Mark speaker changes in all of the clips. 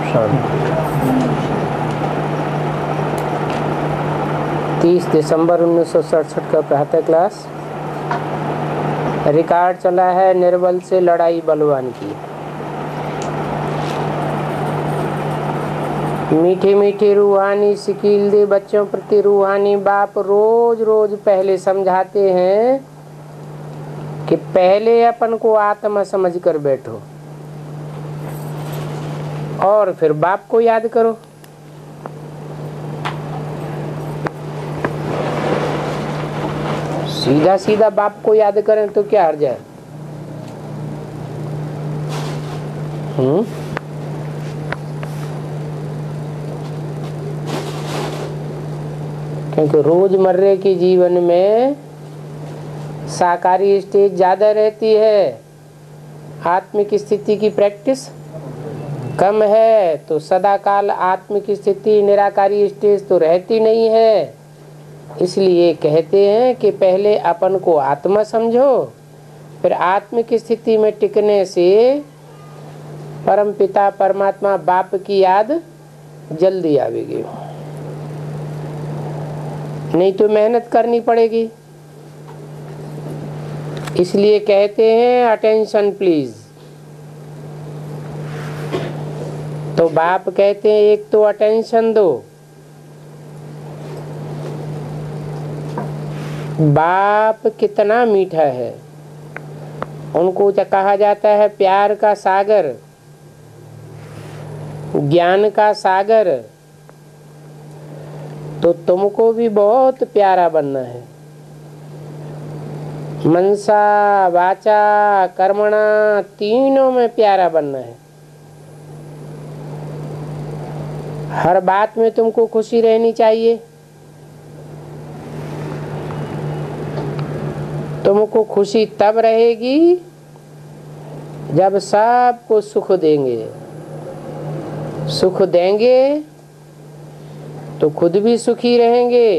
Speaker 1: शांति। 30 दिसंबर 1967 का प्रातः class. Record चला है निर्बल से लड़ाई बलवान की। मीठी मीठी रूहानी शिकील दे बच्चों प्रति रूहानी बाप रोज रोज पहले समझाते हैं कि पहले अपन को आत्मा समझ कर बैठो और फिर बाप को याद करो। सीधा सीधा बाप को याद करें तो क्या हर्ज है? क्योंकि रोजमर्रे के जीवन में साकारी स्टेज ज्यादा रहती है, आत्मिक स्थिति की प्रैक्टिस कम है, तो सदाकाल आत्मिक स्थिति निराकारी स्टेज तो रहती नहीं है। इसलिए कहते हैं कि पहले अपन को आत्मा समझो, फिर आत्मिक स्थिति में टिकने से परम पिता परमात्मा बाप की याद जल्दी आवेगी, नहीं तो मेहनत करनी पड़ेगी। इसलिए कहते हैं अटेंशन प्लीज। तो बाप कहते हैं एक तो अटेंशन दो। बाप कितना मीठा है, उनको कहा जाता है प्यार का सागर, ज्ञान का सागर। तो तुमको भी बहुत प्यारा बनना है, मनसा वाचा कर्मणा तीनों में प्यारा बनना है। हर बात में तुमको खुशी रहनी चाहिए। तुमको खुशी तब रहेगी जब सबको सुख देंगे। सुख देंगे तो खुद भी सुखी रहेंगे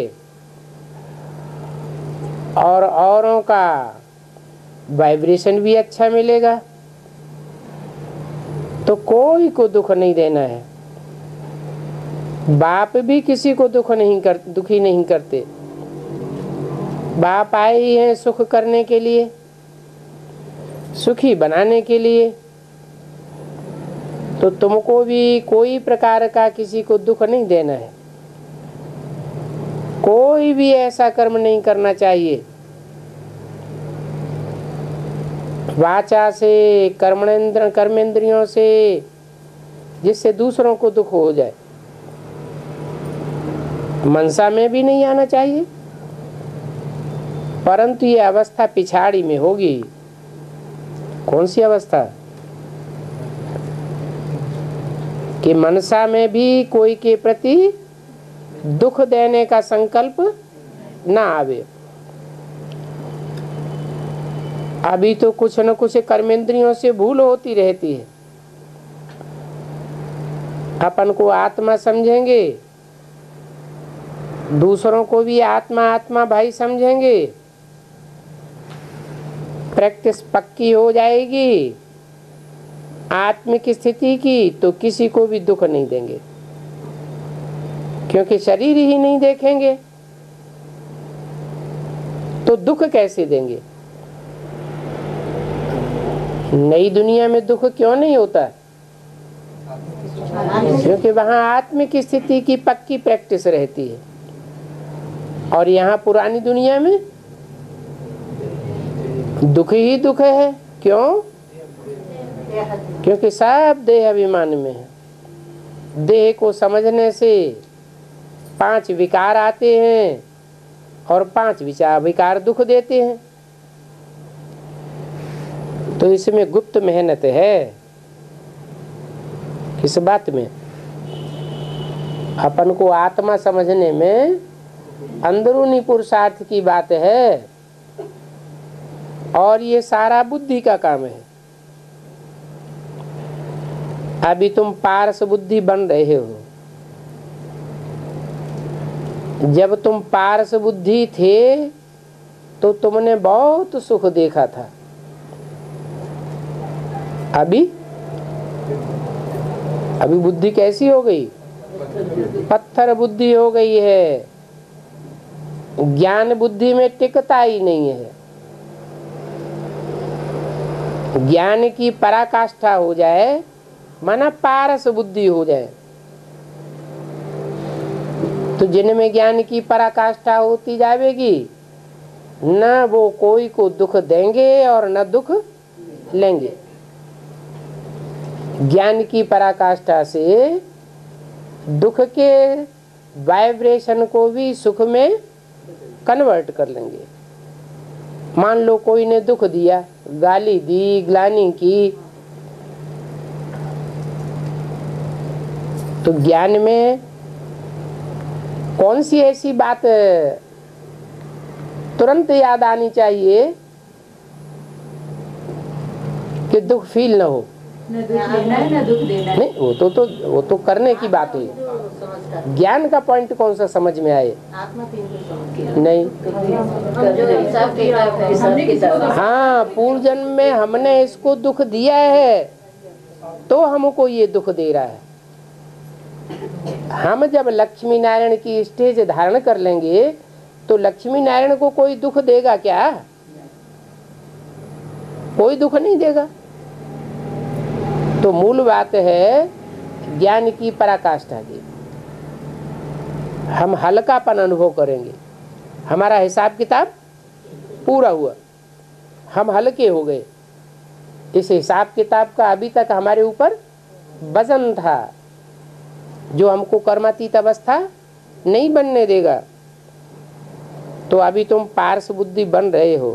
Speaker 1: और औरों का वाइब्रेशन भी अच्छा मिलेगा। तो कोई को दुख नहीं देना है। बाप भी किसी को दुखी नहीं करते। बाप आए ही हैं सुख करने के लिए, सुखी बनाने के लिए। तो तुमको भी कोई प्रकार का किसी को दुख नहीं देना है। कोई भी ऐसा कर्म नहीं करना चाहिए वाचा से कर्मेंद्रियों से जिससे दूसरों को दुख हो जाए। मनसा में भी नहीं आना चाहिए, परंतु ये अवस्था पिछाड़ी में होगी। कौन सी अवस्था? कि मनसा में भी कोई के प्रति दुख देने का संकल्प ना आवे। अभी तो कुछ न कुछ कर्मेंद्रियों से भूल होती रहती है। अपन को आत्मा समझेंगे, दूसरों को भी आत्मा आत्मा भाई समझेंगे, प्रैक्टिस पक्की हो जाएगी आत्मिक स्थिति की, तो किसी को भी दुख नहीं देंगे। क्योंकि शरीर ही नहीं देखेंगे तो दुख कैसे देंगे? नई दुनिया में दुख क्यों नहीं होता? क्योंकि वहां आत्मिक स्थिति की पक्की प्रैक्टिस रहती है। और यहाँ पुरानी दुनिया में दुख ही दुख है। क्यों? क्योंकि सब देह अभिमान में है। देह को समझने से 5 विकार आते हैं और 5 विकार दुख देते हैं। तो इसमें गुप्त मेहनत है। किस बात में? अपन को आत्मा समझने में अंदरूनी पुरुषार्थ की बात है, और ये सारा बुद्धि का काम है। अभी तुम पारस बुद्धि बन रहे हो। जब तुम पारस बुद्धि थे तो तुमने बहुत सुख देखा था। अभी अभी बुद्धि कैसी हो गई? पत्थर बुद्धि हो गई है। ज्ञान बुद्धि में टिकता ही नहीं है। ज्ञान की पराकाष्ठा हो जाए, माना पारस बुद्धि हो जाए, तो जिनमें ज्ञान की पराकाष्ठा होती जाएगी, न वो कोई को दुख देंगे और न दुख लेंगे। ज्ञान की पराकाष्ठा से दुख के वाइब्रेशन को भी सुख में कन्वर्ट कर लेंगे। मान लो कोई ने दुख दिया, गाली दी, ग्लानि की, तो ज्ञान में कौन सी ऐसी बात तुरंत याद आनी चाहिए कि दुख फील न हो?
Speaker 2: न दुख लेना है न दुख देना है।
Speaker 1: नहीं, वो तो करने की बात हुई। ज्ञान का पॉइंट कौन सा समझ में आए? नहीं। हाँ, पूर्व जन्म में हमने इसको दुख दिया है तो हमको ये दुख दे रहा है। हम जब लक्ष्मी नारायण की स्टेज धारण कर लेंगे तो लक्ष्मी नारायण को कोई दुख देगा क्या? कोई दुख नहीं देगा। तो मूल बात है ज्ञान की पराकाष्ठा की। हम हल्कापन अनुभव करेंगे, हमारा हिसाब किताब पूरा हुआ, हम हल्के हो गए। इस हिसाब किताब का अभी तक हमारे ऊपर वजन था जो हमको कर्मातीत अवस्था नहीं बनने देगा। तो अभी तुम पार्श बुद्धि बन रहे हो।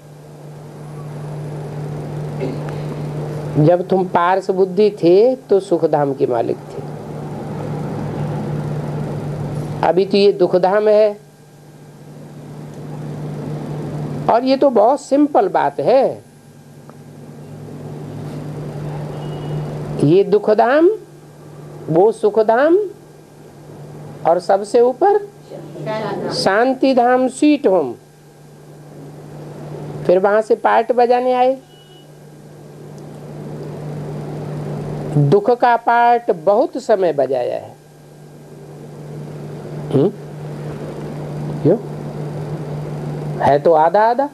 Speaker 1: जब तुम पार्श बुद्धि थे तो सुखधाम के मालिक थे, अभी तो ये दुखधाम है। और ये तो बहुत सिंपल बात है। ये दुखधाम, वो सुखधाम, और सबसे ऊपर शांति धाम, स्वीट होम। फिर वहां से पार्ट बजाने आए। दुख का पार्ट बहुत समय बजाया है। क्यों? है तो आधा आधा।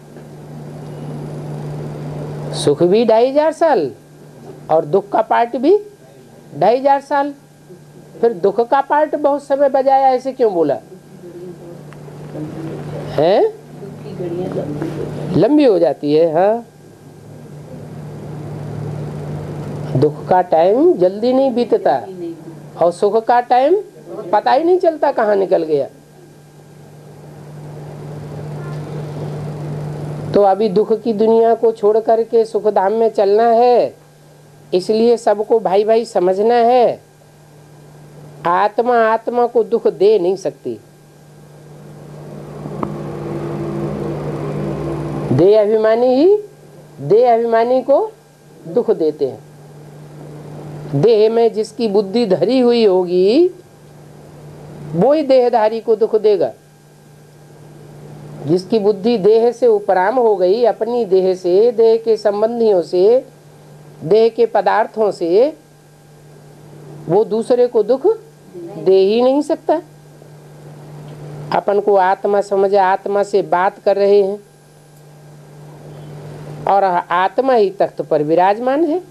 Speaker 1: सुख भी 2500 साल और दुख का पार्ट भी 2500 साल। फिर दुख का पार्ट बहुत समय बजाया, ऐसे क्यों बोला है? लंबी हो जाती है। हाँ, दुख का टाइम जल्दी नहीं बीतता और सुख का टाइम पता ही नहीं चलता कहाँ निकल गया। तो अभी दुख की दुनिया को छोड़ करके सुख धाम में चलना है। इसलिए सबको भाई भाई समझना है, आत्मा आत्मा को दुख दे नहीं सकती। देह अभिमानी ही देह अभिमानी को दुख देते हैं। देह में जिसकी बुद्धि धरी हुई होगी वो ही देहधारी को दुख देगा। जिसकी बुद्धि देह से उपराम हो गई, अपनी देह से, देह के संबंधियों से, देह के पदार्थों से, वो दूसरे को दुख दे ही नहीं सकता। अपन को आत्मा समझे, आत्मा से बात कर रहे हैं और आत्मा ही तख्त पर विराजमान है।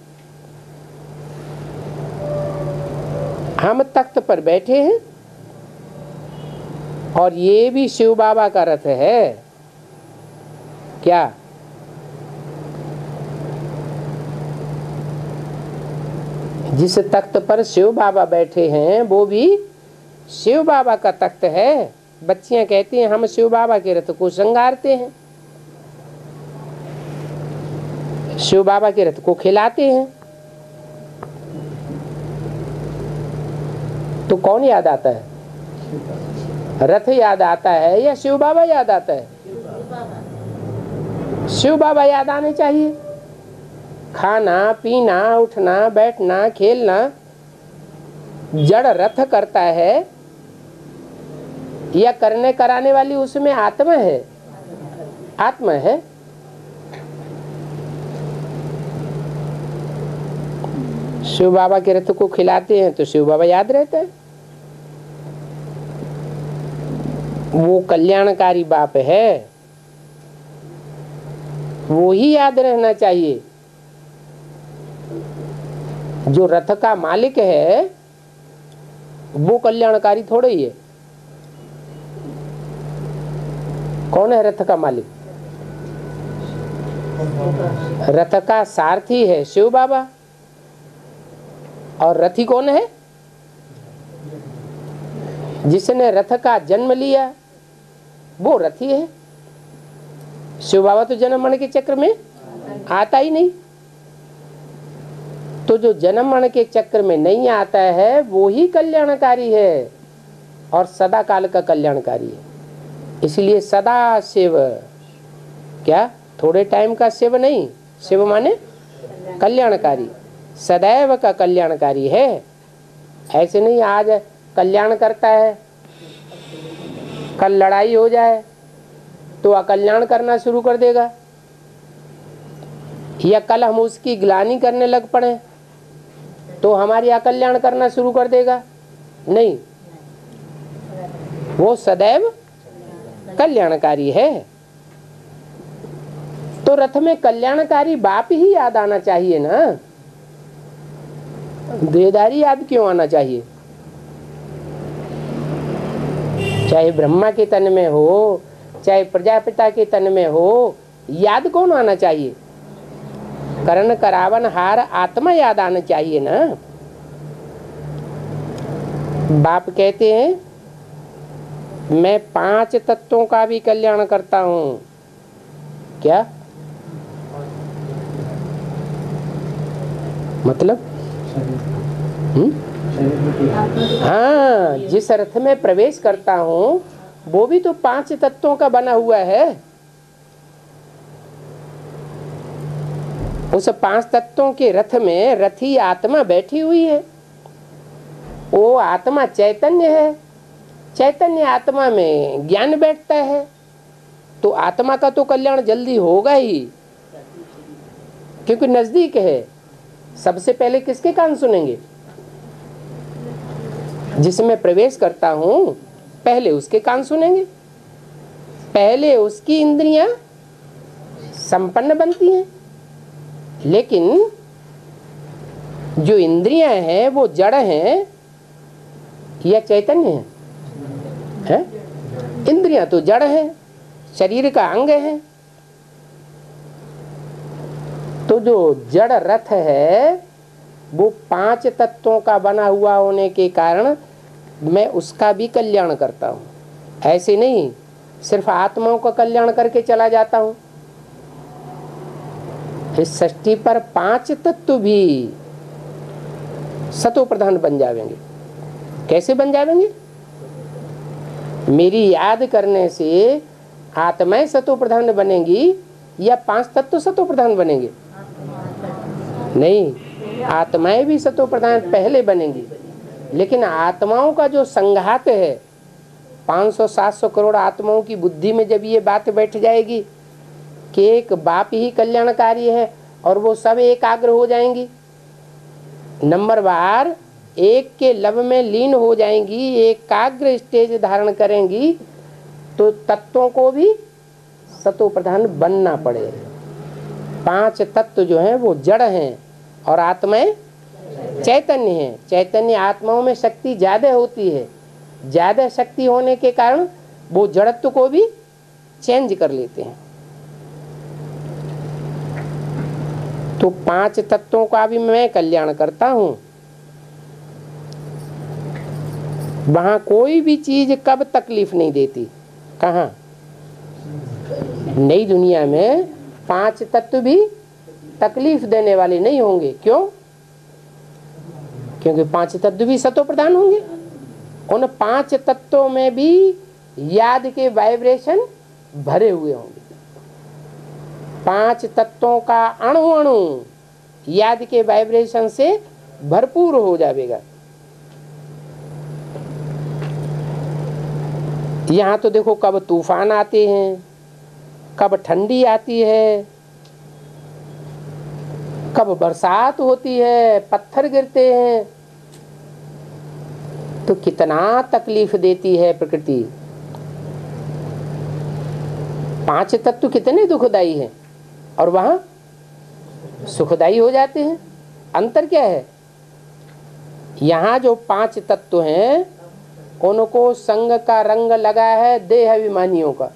Speaker 1: हम तख्त पर बैठे हैं और ये भी शिव बाबा का रथ है क्या? जिस तख्त पर शिव बाबा बैठे हैं वो भी शिव बाबा का तख्त है। बच्चियां कहती हैं हम शिव बाबा के रथ को श्रृंगारते हैं, शिव बाबा के रथ को खिलाते हैं। तो कौन याद आता है? रथ याद आता है या शिव बाबा याद आता है? शिव बाबा याद आने चाहिए। खाना पीना, उठना बैठना, खेलना जड़ रथ करता है या करने कराने वाली उसमें आत्मा है? आत्मा है। शिव बाबा के रथ को खिलाते हैं तो शिव बाबा याद रहता है। वो कल्याणकारी बाप है, वो ही याद रहना चाहिए। जो रथ का मालिक है वो कल्याणकारी थोड़े ही है। कौन है रथ का मालिक? रथ का सारथी है शिव बाबा। और रथी कौन है? जिसने रथ का जन्म लिया वो रथी है। शिव बाबा तो जन्म मरण के चक्र में आता ही नहीं। तो जो जन्म मरण के चक्र में नहीं आता है वो ही कल्याणकारी है और सदा काल का कल्याणकारी है। इसलिए सदा शिव, क्या थोड़े टाइम का शिव नहीं, शिव माने कल्याणकारी, सदैव का कल्याणकारी है। ऐसे नहीं आज कल्याण करता है, कल लड़ाई हो जाए तो अकल्याण करना शुरू कर देगा, या कल हम उसकी ग्लानि करने लग पड़े तो हमारी अकल्याण करना शुरू कर देगा। नहीं, वो सदैव कल्याणकारी है। तो रथ में कल्याणकारी बाप ही याद आना चाहिए ना, देहधारी याद क्यों आना चाहिए? चाहे ब्रह्मा के तन में हो चाहे प्रजापिता के तन में हो, याद कौन आना चाहिए? करण करावन हार आत्मा याद आना चाहिए ना। बाप कहते हैं मैं 5 तत्वों का भी कल्याण करता हूं। क्या मतलब? हाँ, जिस रथ में प्रवेश करता हूं वो भी तो 5 तत्वों का बना हुआ है। उस 5 तत्वों के रथ में रथी आत्मा बैठी हुई है। वो आत्मा चैतन्य है, चैतन्य आत्मा में ज्ञान बैठता है, तो आत्मा का तो कल्याण जल्दी होगा ही, क्योंकि नजदीक है। सबसे पहले किसके कान सुनेंगे? जिसमें प्रवेश करता हूं पहले उसके कान सुनेंगे, पहले उसकी इंद्रियां संपन्न बनती हैं। लेकिन जो इंद्रियां हैं वो जड़ हैं या चैतन्य है? इंद्रियां तो जड़ हैं, शरीर का अंग है। तो जो जड़ रथ है वो 5 तत्वों का बना हुआ होने के कारण मैं उसका भी कल्याण करता हूँ। ऐसे नहीं सिर्फ आत्माओं का कल्याण करके चला जाता हूँ। इस सृष्टि पर 5 तत्व भी सतो प्रधान बन जाएंगे। कैसे बन जाएंगे? मेरी याद करने से आत्माएं सतो प्रधान बनेंगी या 5 तत्व सतो प्रधान बनेंगे? नहीं, आत्माएं भी सतो प्रधान पहले बनेंगी। लेकिन आत्माओं का जो संघात है 500-700 करोड़ आत्माओं की बुद्धि में जब ये बात बैठ जाएगी कि एक बाप ही कल्याणकारी है और वो सब एकाग्र हो जाएंगी, नंबर बार एक के लब में लीन हो जाएंगी, एकाग्र स्टेज धारण करेंगी, तो तत्वों को भी सतो प्रधान बनना पड़ेगा। 5 तत्व जो हैं वो जड़ हैं और आत्माएं चैतन्य हैं। चैतन्य आत्माओं में शक्ति ज्यादा होती है, ज्यादा शक्ति होने के कारण वो जड़त्व को भी चेंज कर लेते हैं। तो 5 तत्वों का भी मैं कल्याण करता हूं। वहां कोई भी चीज कब तकलीफ नहीं देती। कहां? नई दुनिया में 5 तत्व भी तकलीफ देने वाले नहीं होंगे। क्यों? क्योंकि 5 तत्व भी सतो प्रधान होंगे। उन 5 तत्वों में भी याद के वाइब्रेशन भरे हुए होंगे। 5 तत्वों का अणु अणु याद के वाइब्रेशन से भरपूर हो जाएगा। यहाँ तो देखो कब तूफान आते हैं, कब ठंडी आती है, कब बरसात होती है, पत्थर गिरते हैं, तो कितना तकलीफ देती है प्रकृति। 5 तत्व कितने दुखदाई हैं और वहां सुखदाई हो जाते हैं। अंतर क्या है? यहाँ जो 5 तत्व हैं उनको संग का रंग लगा है देह अभिमानियों का,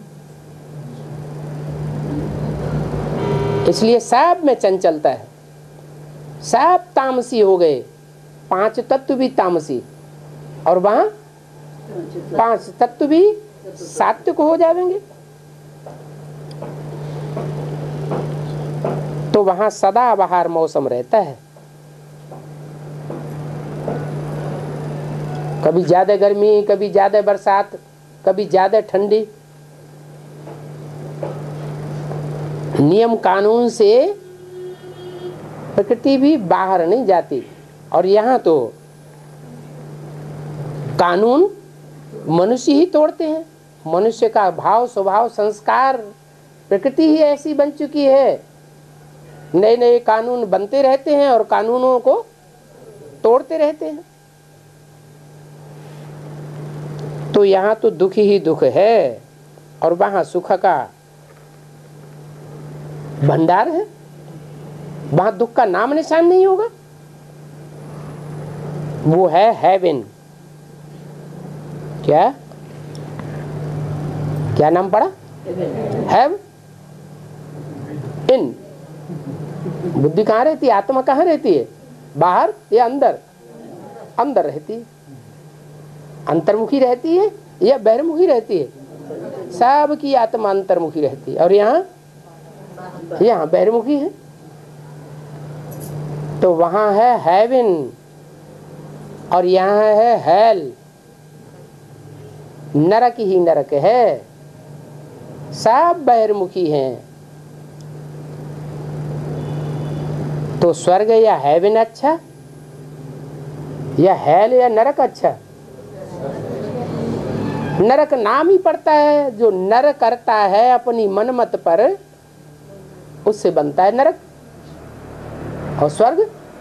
Speaker 1: इसलिए सब में चंचलता है, सब तामसी हो गए। 5 तत्व भी तामसी और वहां 5 तत्व भी सात्विक हो जाएंगे। तो वहां सदा बहार मौसम रहता है, कभी ज्यादा गर्मी, कभी ज्यादा बरसात, कभी ज्यादा ठंडी। नियम कानून से प्रकृति भी बाहर नहीं जाती, और यहाँ तो कानून मनुष्य ही तोड़ते हैं। मनुष्य का भाव, स्वभाव, संस्कार, प्रकृति ही ऐसी बन चुकी है। नए नए कानून बनते रहते हैं और कानूनों को तोड़ते रहते हैं। तो यहाँ तो दुख ही दुख है और वहाँ सुख का भंडार है, वहाँ दुख का नाम निशान नहीं होगा। वो है हेवन। क्या क्या नाम पड़ा? Heaven. बुद्धि कहाँ रहती है? आत्मा कहाँ रहती है? बाहर या अंदर? अंदर रहती है। अंतर्मुखी रहती है या बहिर्मुखी रहती है? सब की आत्मा अंतर्मुखी रहती है और यहाँ बहिर्मुखी है। तो वहां है हेवन और यहाँ है हेल। नरक ही नरक है, सब बहिर्मुखी हैं। तो स्वर्ग या हेवन अच्छा या हेल या नरक अच्छा? नरक नाम ही पड़ता है। जो नर करता है अपनी मनमत पर, उससे बनता है नरक। और स्वर्ग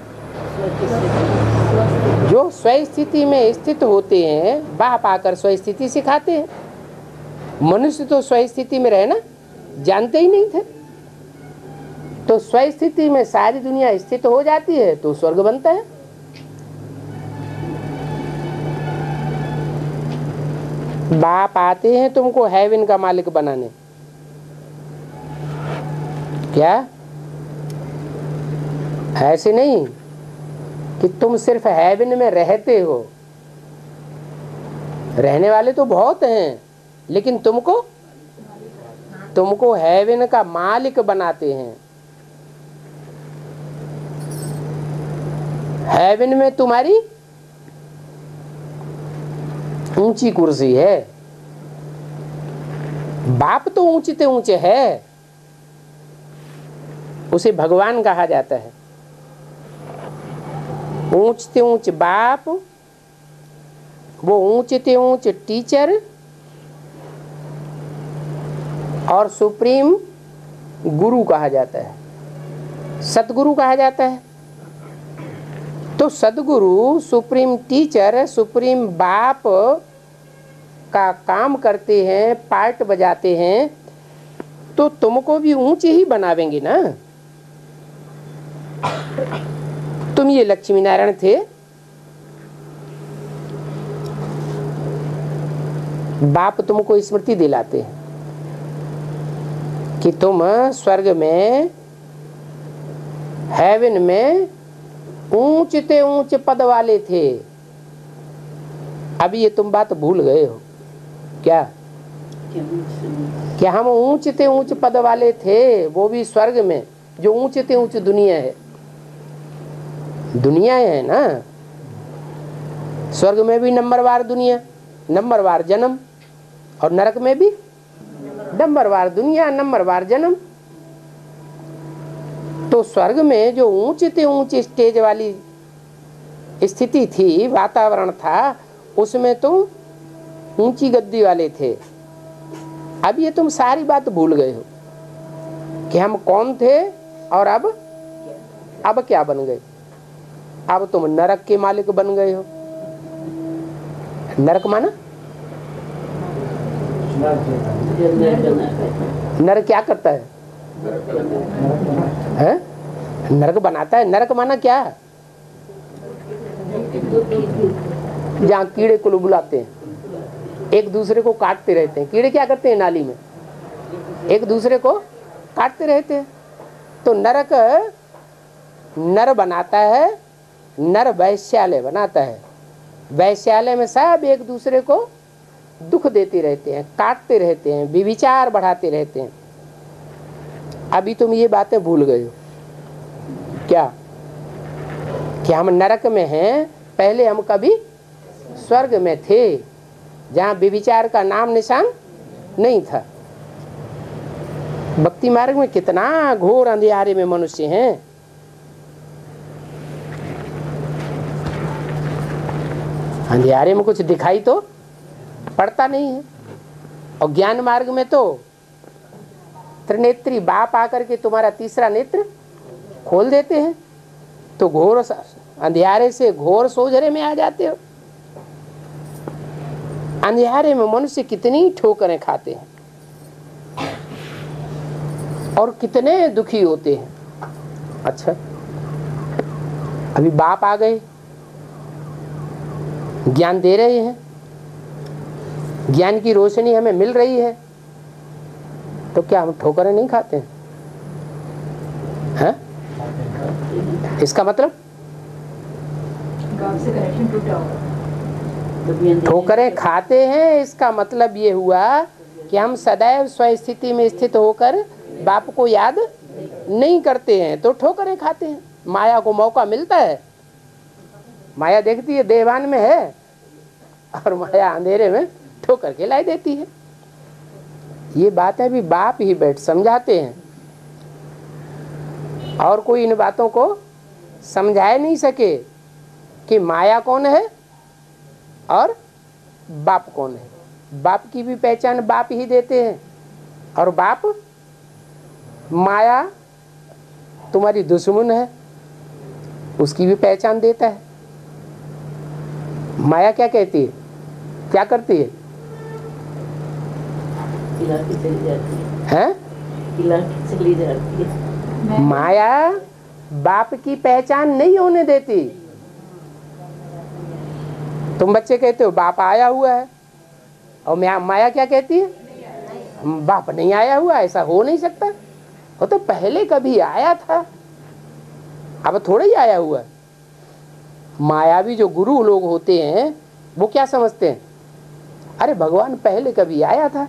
Speaker 1: जो स्वस्थिति में स्थित होते हैं, बाप आकर स्वस्थिति सिखाते हैं। मनुष्य तो स्वस्थिति में रहना जानते ही नहीं थे, तो स्वस्थिति में सारी दुनिया स्थित हो जाती है तो स्वर्ग बनता है। बाप आते हैं तुमको हेवन का मालिक बनाने। क्या ऐसे नहीं कि तुम सिर्फ हेवन में रहते हो, रहने वाले तो बहुत हैं, लेकिन तुमको हेवन का मालिक बनाते हैं। हेवन में तुम्हारी ऊंची कुर्सी है। बाप तो ऊंचे ऊंचे है, उसे भगवान कहा जाता है। ऊंचते ऊंचे बाप, वो ऊंचते ऊंचे टीचर और सुप्रीम गुरु कहा जाता है, सतगुरु कहा जाता है। तो सदगुरु, सुप्रीम टीचर, सुप्रीम बाप का काम करते हैं, पार्ट बजाते हैं, तो तुमको भी ऊंचे ही बनावेंगे ना। तुम ये लक्ष्मी नारायण थे, बाप तुमको स्मृति दिलाते हैं कि तुम स्वर्ग में, हेवन में ऊंचते ऊंचे पद वाले थे। अभी ये तुम बात भूल गए हो क्या हम ऊंचते ऊंचे पद वाले थे, वो भी स्वर्ग में, जो ऊंचते ऊंचे दुनिया है। दुनिया है ना, स्वर्ग में भी नंबरवार दुनिया, नंबरवार जन्म, और नरक में भी नंबरवार दुनिया, नंबरवार जन्म। तो स्वर्ग में जो ऊंचे ऊंचे स्टेज वाली स्थिति थी, वातावरण था, उसमें तुम ऊंची गद्दी वाले थे। अब ये तुम सारी बात भूल गए हो कि हम कौन थे और अब अब क्या बन गए? अब तुम नरक के मालिक बन गए हो। नरक माना नर क्या करता है? हैं? नरक बनाता है। नरक माना क्या? जहाँ कीड़े को बुलाते हैं, एक दूसरे को काटते रहते हैं। कीड़े क्या करते हैं? नाली में एक दूसरे को काटते रहते हैं। तो नरक नर बनाता है, नर वैश्यालय बनाता है। वैश्यालय में सब एक दूसरे को दुख देते रहते हैं, काटते रहते हैं, विविचार बढ़ाते रहते हैं। अभी तुम ये बातें भूल गए हो क्या कि हम नरक में हैं? पहले हम कभी स्वर्ग में थे, जहाँ विविचार का नाम निशान नहीं था। भक्ति मार्ग में कितना घोर अंधियारे में मनुष्य हैं। अंधियारे में कुछ दिखाई तो पड़ता नहीं है। और ज्ञान मार्ग में तो त्रिनेत्री बाप आकर के तुम्हारा तीसरा नेत्र खोल देते हैं, तो घोर अंधियारे से घोर सोझरे में आ जाते हो। अंधियारे में मनुष्य कितनी ठोकरें खाते हैं और कितने दुखी होते हैं। अच्छा, अभी बाप आ गए, ज्ञान दे रहे हैं, ज्ञान की रोशनी हमें मिल रही है, तो क्या हम ठोकरें नहीं खाते हैं? इसका मतलब ठोकरें खाते हैं। इसका मतलब ये हुआ कि हम सदैव स्वस्थिति में स्थित होकर बाप को याद नहीं करते हैं, तो ठोकरें खाते हैं। माया को मौका मिलता है, माया देखती है देवान में है, और माया अंधेरे में ठोकर के लाई देती है। ये बातें भी बाप ही बैठ समझाते हैं, और कोई इन बातों को समझा नहीं सके कि माया कौन है और बाप कौन है। बाप की भी पहचान बाप ही देते हैं, और बाप माया तुम्हारी दुश्मन है उसकी भी पहचान देता है। माया क्या कहती है, क्या करती है?
Speaker 2: चली जाती है।
Speaker 1: माया बाप की पहचान नहीं होने देती। तुम बच्चे कहते हो बाप आया हुआ है, और माया क्या कहती है? बाप नहीं आया हुआ, ऐसा हो नहीं सकता, वो तो पहले कभी आया था, अब थोड़ा ही आया हुआ है। मायावी जो गुरु लोग होते हैं वो क्या समझते हैं? अरे भगवान पहले कभी आया था,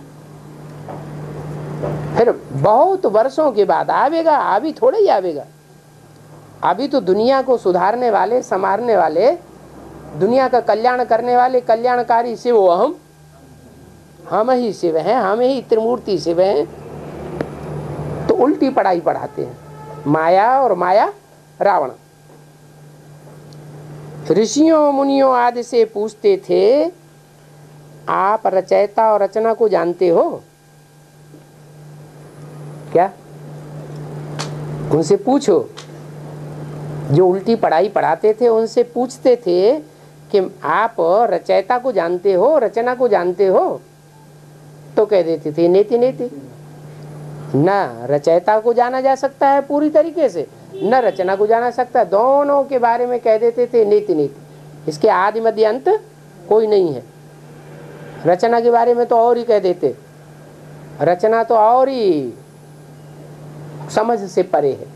Speaker 1: फिर बहुत वर्षों के बाद आवेगा, अभी थोड़ा ही आवेगा। अभी तो दुनिया को सुधारने वाले, संवारने वाले, दुनिया का कल्याण करने वाले कल्याणकारी शिव हम ही शिव हैं, हम ही त्रिमूर्ति शिव हैं। तो उल्टी पढ़ाई पढ़ाते हैं, माया और माया रावण। ऋषियों मुनियों आदि से पूछते थे, आप रचयिता और रचना को जानते हो क्या? उनसे पूछो। जो उल्टी पढ़ाई पढ़ाते थे उनसे पूछते थे कि आप रचयिता को जानते हो, रचना को जानते हो? तो कह देते थे नेति नेति। न रचयिता को जाना जा सकता है पूरी तरीके से, न रचना को जाना सकता है। दोनों के बारे में कह देते थे नीति नीति। इसके आदि मध्य अंत कोई नहीं है। रचना के बारे में तो और ही कह देते, रचना तो और ही समझ से परे है।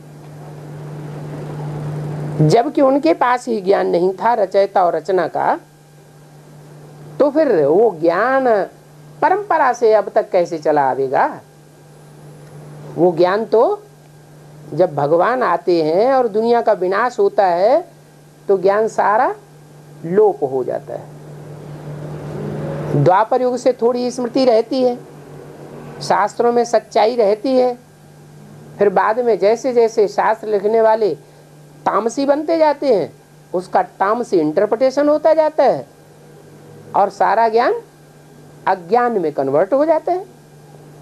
Speaker 1: जबकि उनके पास ही ज्ञान नहीं था रचयिता और रचना का, तो फिर वो ज्ञान परंपरा से अब तक कैसे चला आवेगा? वो ज्ञान तो जब भगवान आते हैं और दुनिया का विनाश होता है तो ज्ञान सारा लोप हो जाता है। द्वापर युग से थोड़ी स्मृति रहती है, शास्त्रों में सच्चाई रहती है, फिर बाद में जैसे जैसे शास्त्र लिखने वाले तामसी बनते जाते हैं, उसका तामसी इंटरप्रिटेशन होता जाता है और सारा ज्ञान अज्ञान में कन्वर्ट हो जाता है।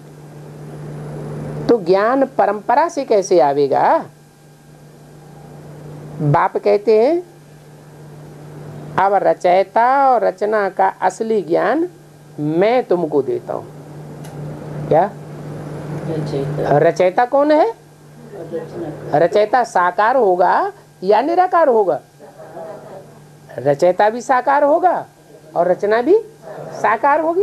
Speaker 1: तो ज्ञान परंपरा से कैसे आवेगा? बाप कहते हैं अब रचयिता और रचना का असली ज्ञान मैं तुमको देता हूं। क्या रचयिता कौन है? रचयिता साकार होगा या निराकार होगा? रचयिता भी साकार होगा और रचना भी साकार होगी।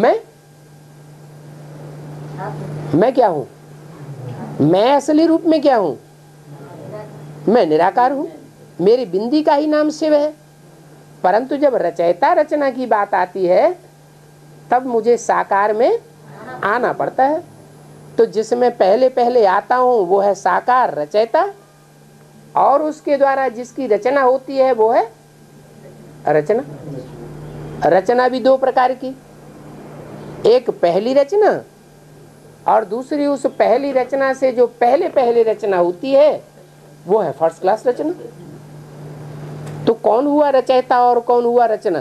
Speaker 1: मैं क्या हूं? मैं असली रूप में क्या हूं? मैं निराकार हूं। मेरी बिंदी का ही नाम शिव है। परंतु जब रचयिता रचना की बात आती है तब मुझे साकार में आना पड़ता है। तो जिसमें पहले पहले आता हूं वो है साकार रचयिता, और उसके द्वारा जिसकी रचना होती है वो है रचना। रचना भी दो प्रकार की, एक पहली रचना और दूसरी उस पहली रचना से जो पहले पहले रचना होती है वो है फर्स्ट क्लास रचना। तो कौन हुआ रचयिता और कौन हुआ रचना?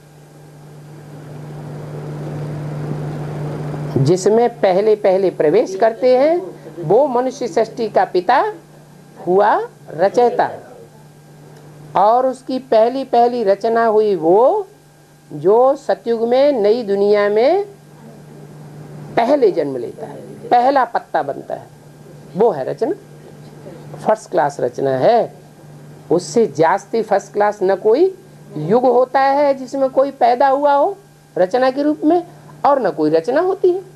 Speaker 1: जिसमें पहले पहले प्रवेश करते हैं वो मनुष्य सृष्टि का पिता हुआ रचयिता, और उसकी पहली पहली रचना हुई वो जो सतयुग में नई दुनिया में पहले जन्म लेता है, पहला पत्ता बनता है, वो है रचना। फर्स्ट क्लास रचना है। उससे जास्ती फर्स्ट क्लास न कोई युग होता है जिसमें कोई पैदा हुआ हो रचना के रूप में, और न कोई रचना होती है।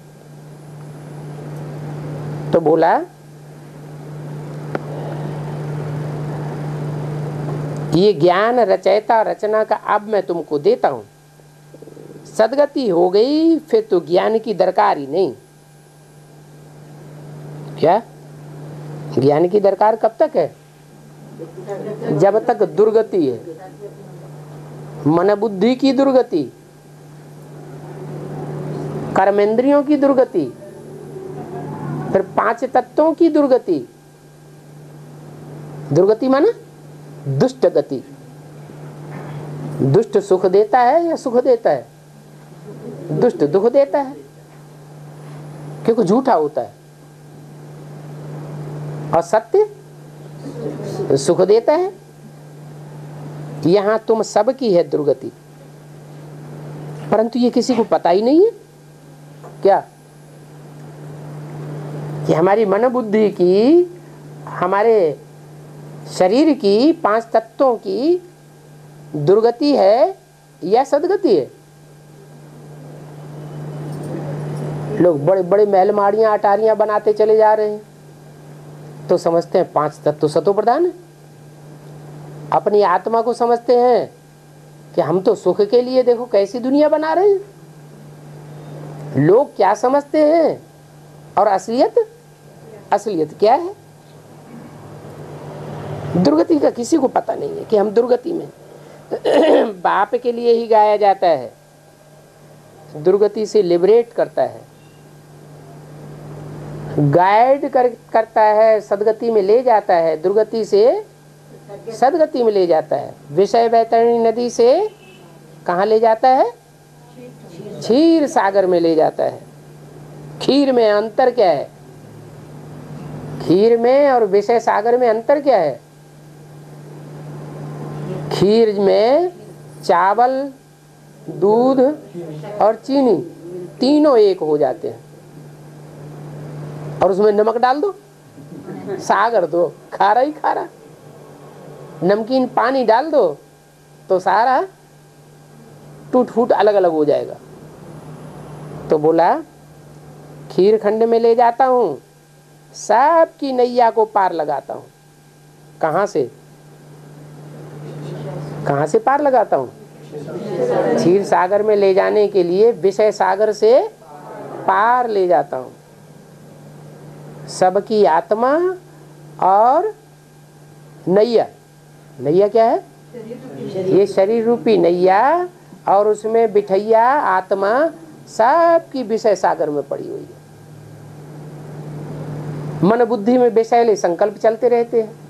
Speaker 1: तो बोला ये ज्ञान रचयिता रचना का अब मैं तुमको देता हूं। सदगति हो गई फिर तो ज्ञान की दरकार ही नहीं। क्या ज्ञान की दरकार कब तक है? जब तक दुर्गति है, मन बुद्धि की दुर्गति, कर्मेंद्रियों की दुर्गति, फिर पांच तत्वों की दुर्गति। दुर्गति माना दुष्ट गति। दुष्ट सुख देता है या सुख देता है? दुष्ट दुख देता है, क्योंकि झूठा होता है, और सत्य सुख देता है। यहां तुम सबकी है दुर्गति, परंतु ये किसी को पता ही नहीं है। क्या कि हमारी मन बुद्धि की, हमारे शरीर की, पांच तत्वों की दुर्गति है या सदगति है? लोग बड़े बड़े महल माड़ियां अटारियां बनाते चले जा रहे हैं तो समझते हैं पांच तत्व सतो प्रधान है। अपनी आत्मा को समझते हैं कि हम तो सुख के लिए देखो कैसी दुनिया बना रहे हैं। लोग क्या समझते हैं और असलियत क्या है? दुर्गति का किसी को पता नहीं है कि हम दुर्गति में बाप के लिए ही गाया जाता है। दुर्गति से लिबरेट करता है, गाइड करता है, सदगति में ले जाता है, दुर्गति से सदगति में ले जाता है। विषय वैतरणी नदी से कहाँ ले जाता है? क्षीर सागर में ले जाता है। खीर में अंतर क्या है? खीर में और विषय सागर में अंतर क्या है? खीर में चावल, दूध और चीनी तीनों एक हो जाते हैं, और उसमें नमक डाल दो, सागर दो, खारा ही खारा। नमकीन पानी डाल दो तो सारा टूट फूट अलग अलग हो जाएगा। तो बोला खीर खंड में ले जाता हूं, सबकी नैया को पार लगाता हूं। कहां से पार लगाता हूं? क्षीर सागर में ले जाने के लिए विषय सागर से पार ले जाता हूं। सबकी आत्मा और नैया, नैया क्या है? ये शरीर रूपी नैया, और उसमें बिठैया आत्मा सबकी विषय सागर में पड़ी हुई है। मन बुद्धि में विषयले संकल्प चलते रहते हैं।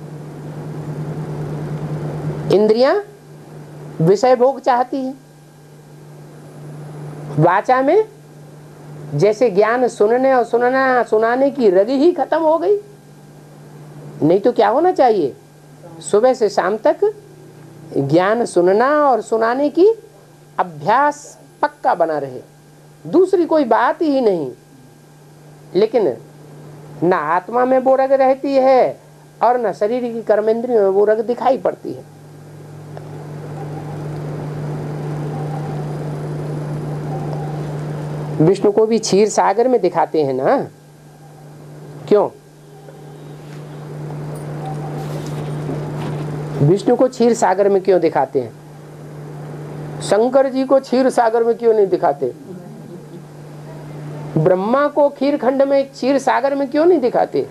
Speaker 1: इंद्रियां विषय भोग चाहती है। वाचा में जैसे ज्ञान सुनने और सुनाने की रग ही खत्म हो गई। नहीं तो क्या होना चाहिए? सुबह से शाम तक ज्ञान सुनना और सुनाने की अभ्यास पक्का बना रहे, दूसरी कोई बात ही नहीं। लेकिन ना आत्मा में वो रग रहती है और ना शरीर की कर्मेंद्रियों में वो रग दिखाई पड़ती है। विष्णु को भी क्षीर सागर में दिखाते हैं ना, क्यों? विष्णु को क्षीर सागर में क्यों दिखाते हैं? शंकर जी को क्षीर सागर में क्यों नहीं दिखाते? ब्रह्मा को खीर खंड में क्षीर सागर में क्यों नहीं दिखाते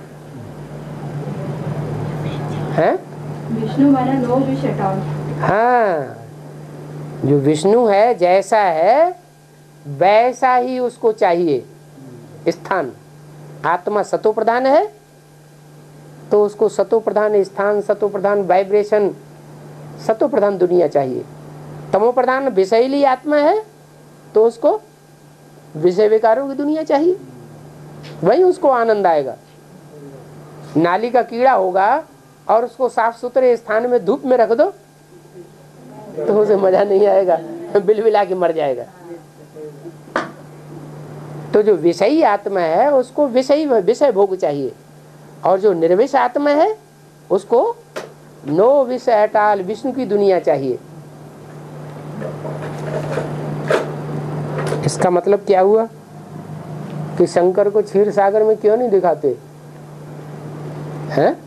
Speaker 1: हैं?
Speaker 3: विष्णु माना नो विश एट ऑल।
Speaker 1: हाँ, जो विष्णु है जैसा है वैसा ही उसको चाहिए स्थान। आत्मा सतो प्रधान है तो उसको सतो प्रधान स्थान, सतो प्रधान वाइब्रेशन, सतो प्रधान दुनिया चाहिए। तमो प्रधान विषयली आत्मा है तो उसको विषय विकारों की दुनिया चाहिए, वही उसको आनंद आएगा। नाली का कीड़ा होगा और उसको साफ सुथरे स्थान में धूप में रख दो तो उसे मजा नहीं आएगा, बिलबिला के मर जाएगा। तो जो विषयी आत्मा है उसको विषय भोग चाहिए, और जो निर्विष आत्मा है उसको नो विष एट ऑल, विष्णु की दुनिया चाहिए। इसका मतलब क्या हुआ कि शंकर को क्षीर सागर में क्यों नहीं दिखाते हैं?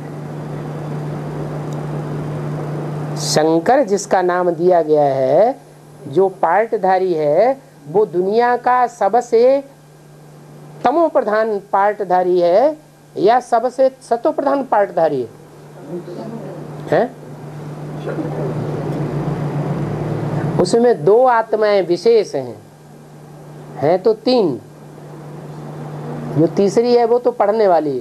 Speaker 1: शंकर जिसका नाम दिया गया है, जो पार्टधारी है, वो दुनिया का सबसे तमो प्रधान पार्टधारी है या सबसे सतो प्रधान पार्टधारी है? उसमें दो आत्माएं विशेष हैं तो तीन, जो तीसरी है वो तो पढ़ने वाली है,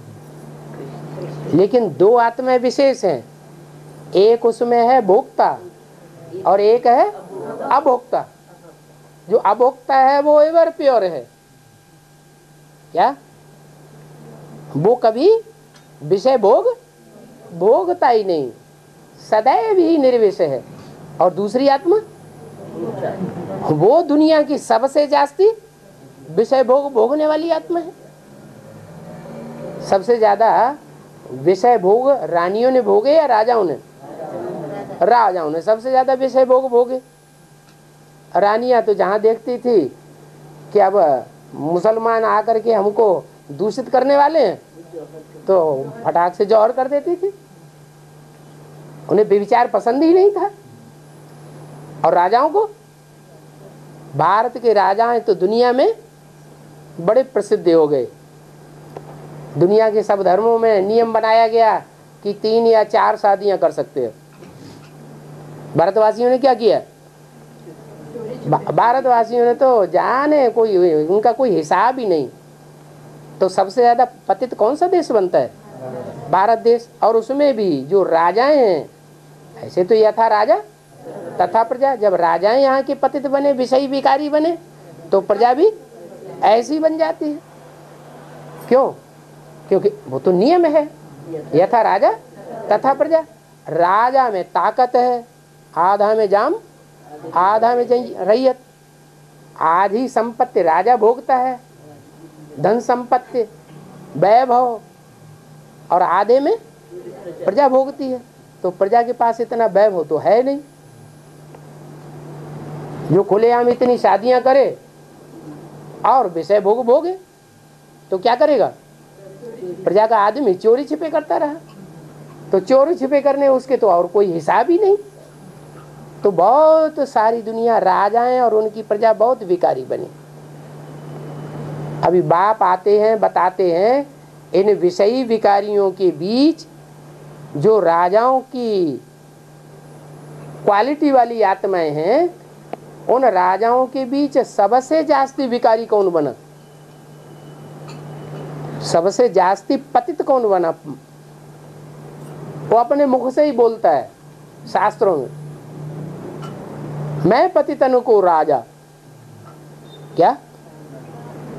Speaker 1: लेकिन दो आत्माएं विशेष हैं। एक उसमें है भोक्ता और एक है अभोक्ता। जो अभोक्ता है वो एवर प्योर है, क्या? वो कभी विषय भोगता ही नहीं, सदैव ही निर्विषय है। और दूसरी आत्मा वो दुनिया की सबसे जास्ती विषय भोगने वाली आत्मा है। सबसे ज्यादा विषय भोग रानियों ने भोगे या राजाओं ने? राजाओं ने सबसे ज्यादा विषय भोगे। रानियां तो जहां देखती थी कि अब मुसलमान आकर के हमको दूषित करने वाले हैं तो फटाक से जौहर कर देती थी, उन्हें व्यभिचार पसंद ही नहीं था। और राजाओं को, भारत के राजा तो दुनिया में बड़े प्रसिद्ध हो गए। दुनिया के सब धर्मों में नियम बनाया गया कि 3 या 4 शादियां कर सकते हैं। भारतवासियों ने क्या किया? भारतवासियों ने तो जाने कोई उनका कोई हिसाब ही नहीं। तो सबसे ज्यादा पतित कौन सा देश बनता है? भारत देश। और उसमें भी जो राजाएं हैं, ऐसे तो यथा राजा तथा प्रजा, जब राजाएं यहाँ के पतित बने, विषयी विकारी बने, तो प्रजा भी ऐसी बन जाती है। क्यों? क्योंकि वो तो नियम है, यथा राजा तथा प्रजा। राजा में ताकत है, आधा में जाम आधा में रैयत। आधी संपत्ति राजा भोगता है, धन संपत्ति वैभव, और आधे में प्रजा भोगती है। तो प्रजा के पास इतना वैभव तो है नहीं जो खुलेआम इतनी शादियां करे और विषय भोगे। तो क्या करेगा? प्रजा का आदमी चोरी छिपे करता रहा, तो चोरी छिपे करने उसके तो और कोई हिसाब ही नहीं। तो बहुत सारी दुनिया, राजाएं और उनकी प्रजा बहुत विकारी बनी। अभी बाप आते हैं, बताते हैं इन विषयी विकारियों के बीच जो राजाओं की क्वालिटी वाली आत्माएं हैं, उन राजाओं के बीच सबसे जास्ती विकारी कौन बना? सबसे जास्ती पतित कौन बना? वो अपने मुख से ही बोलता है शास्त्रों में, मैं पतितन को राजा। क्या?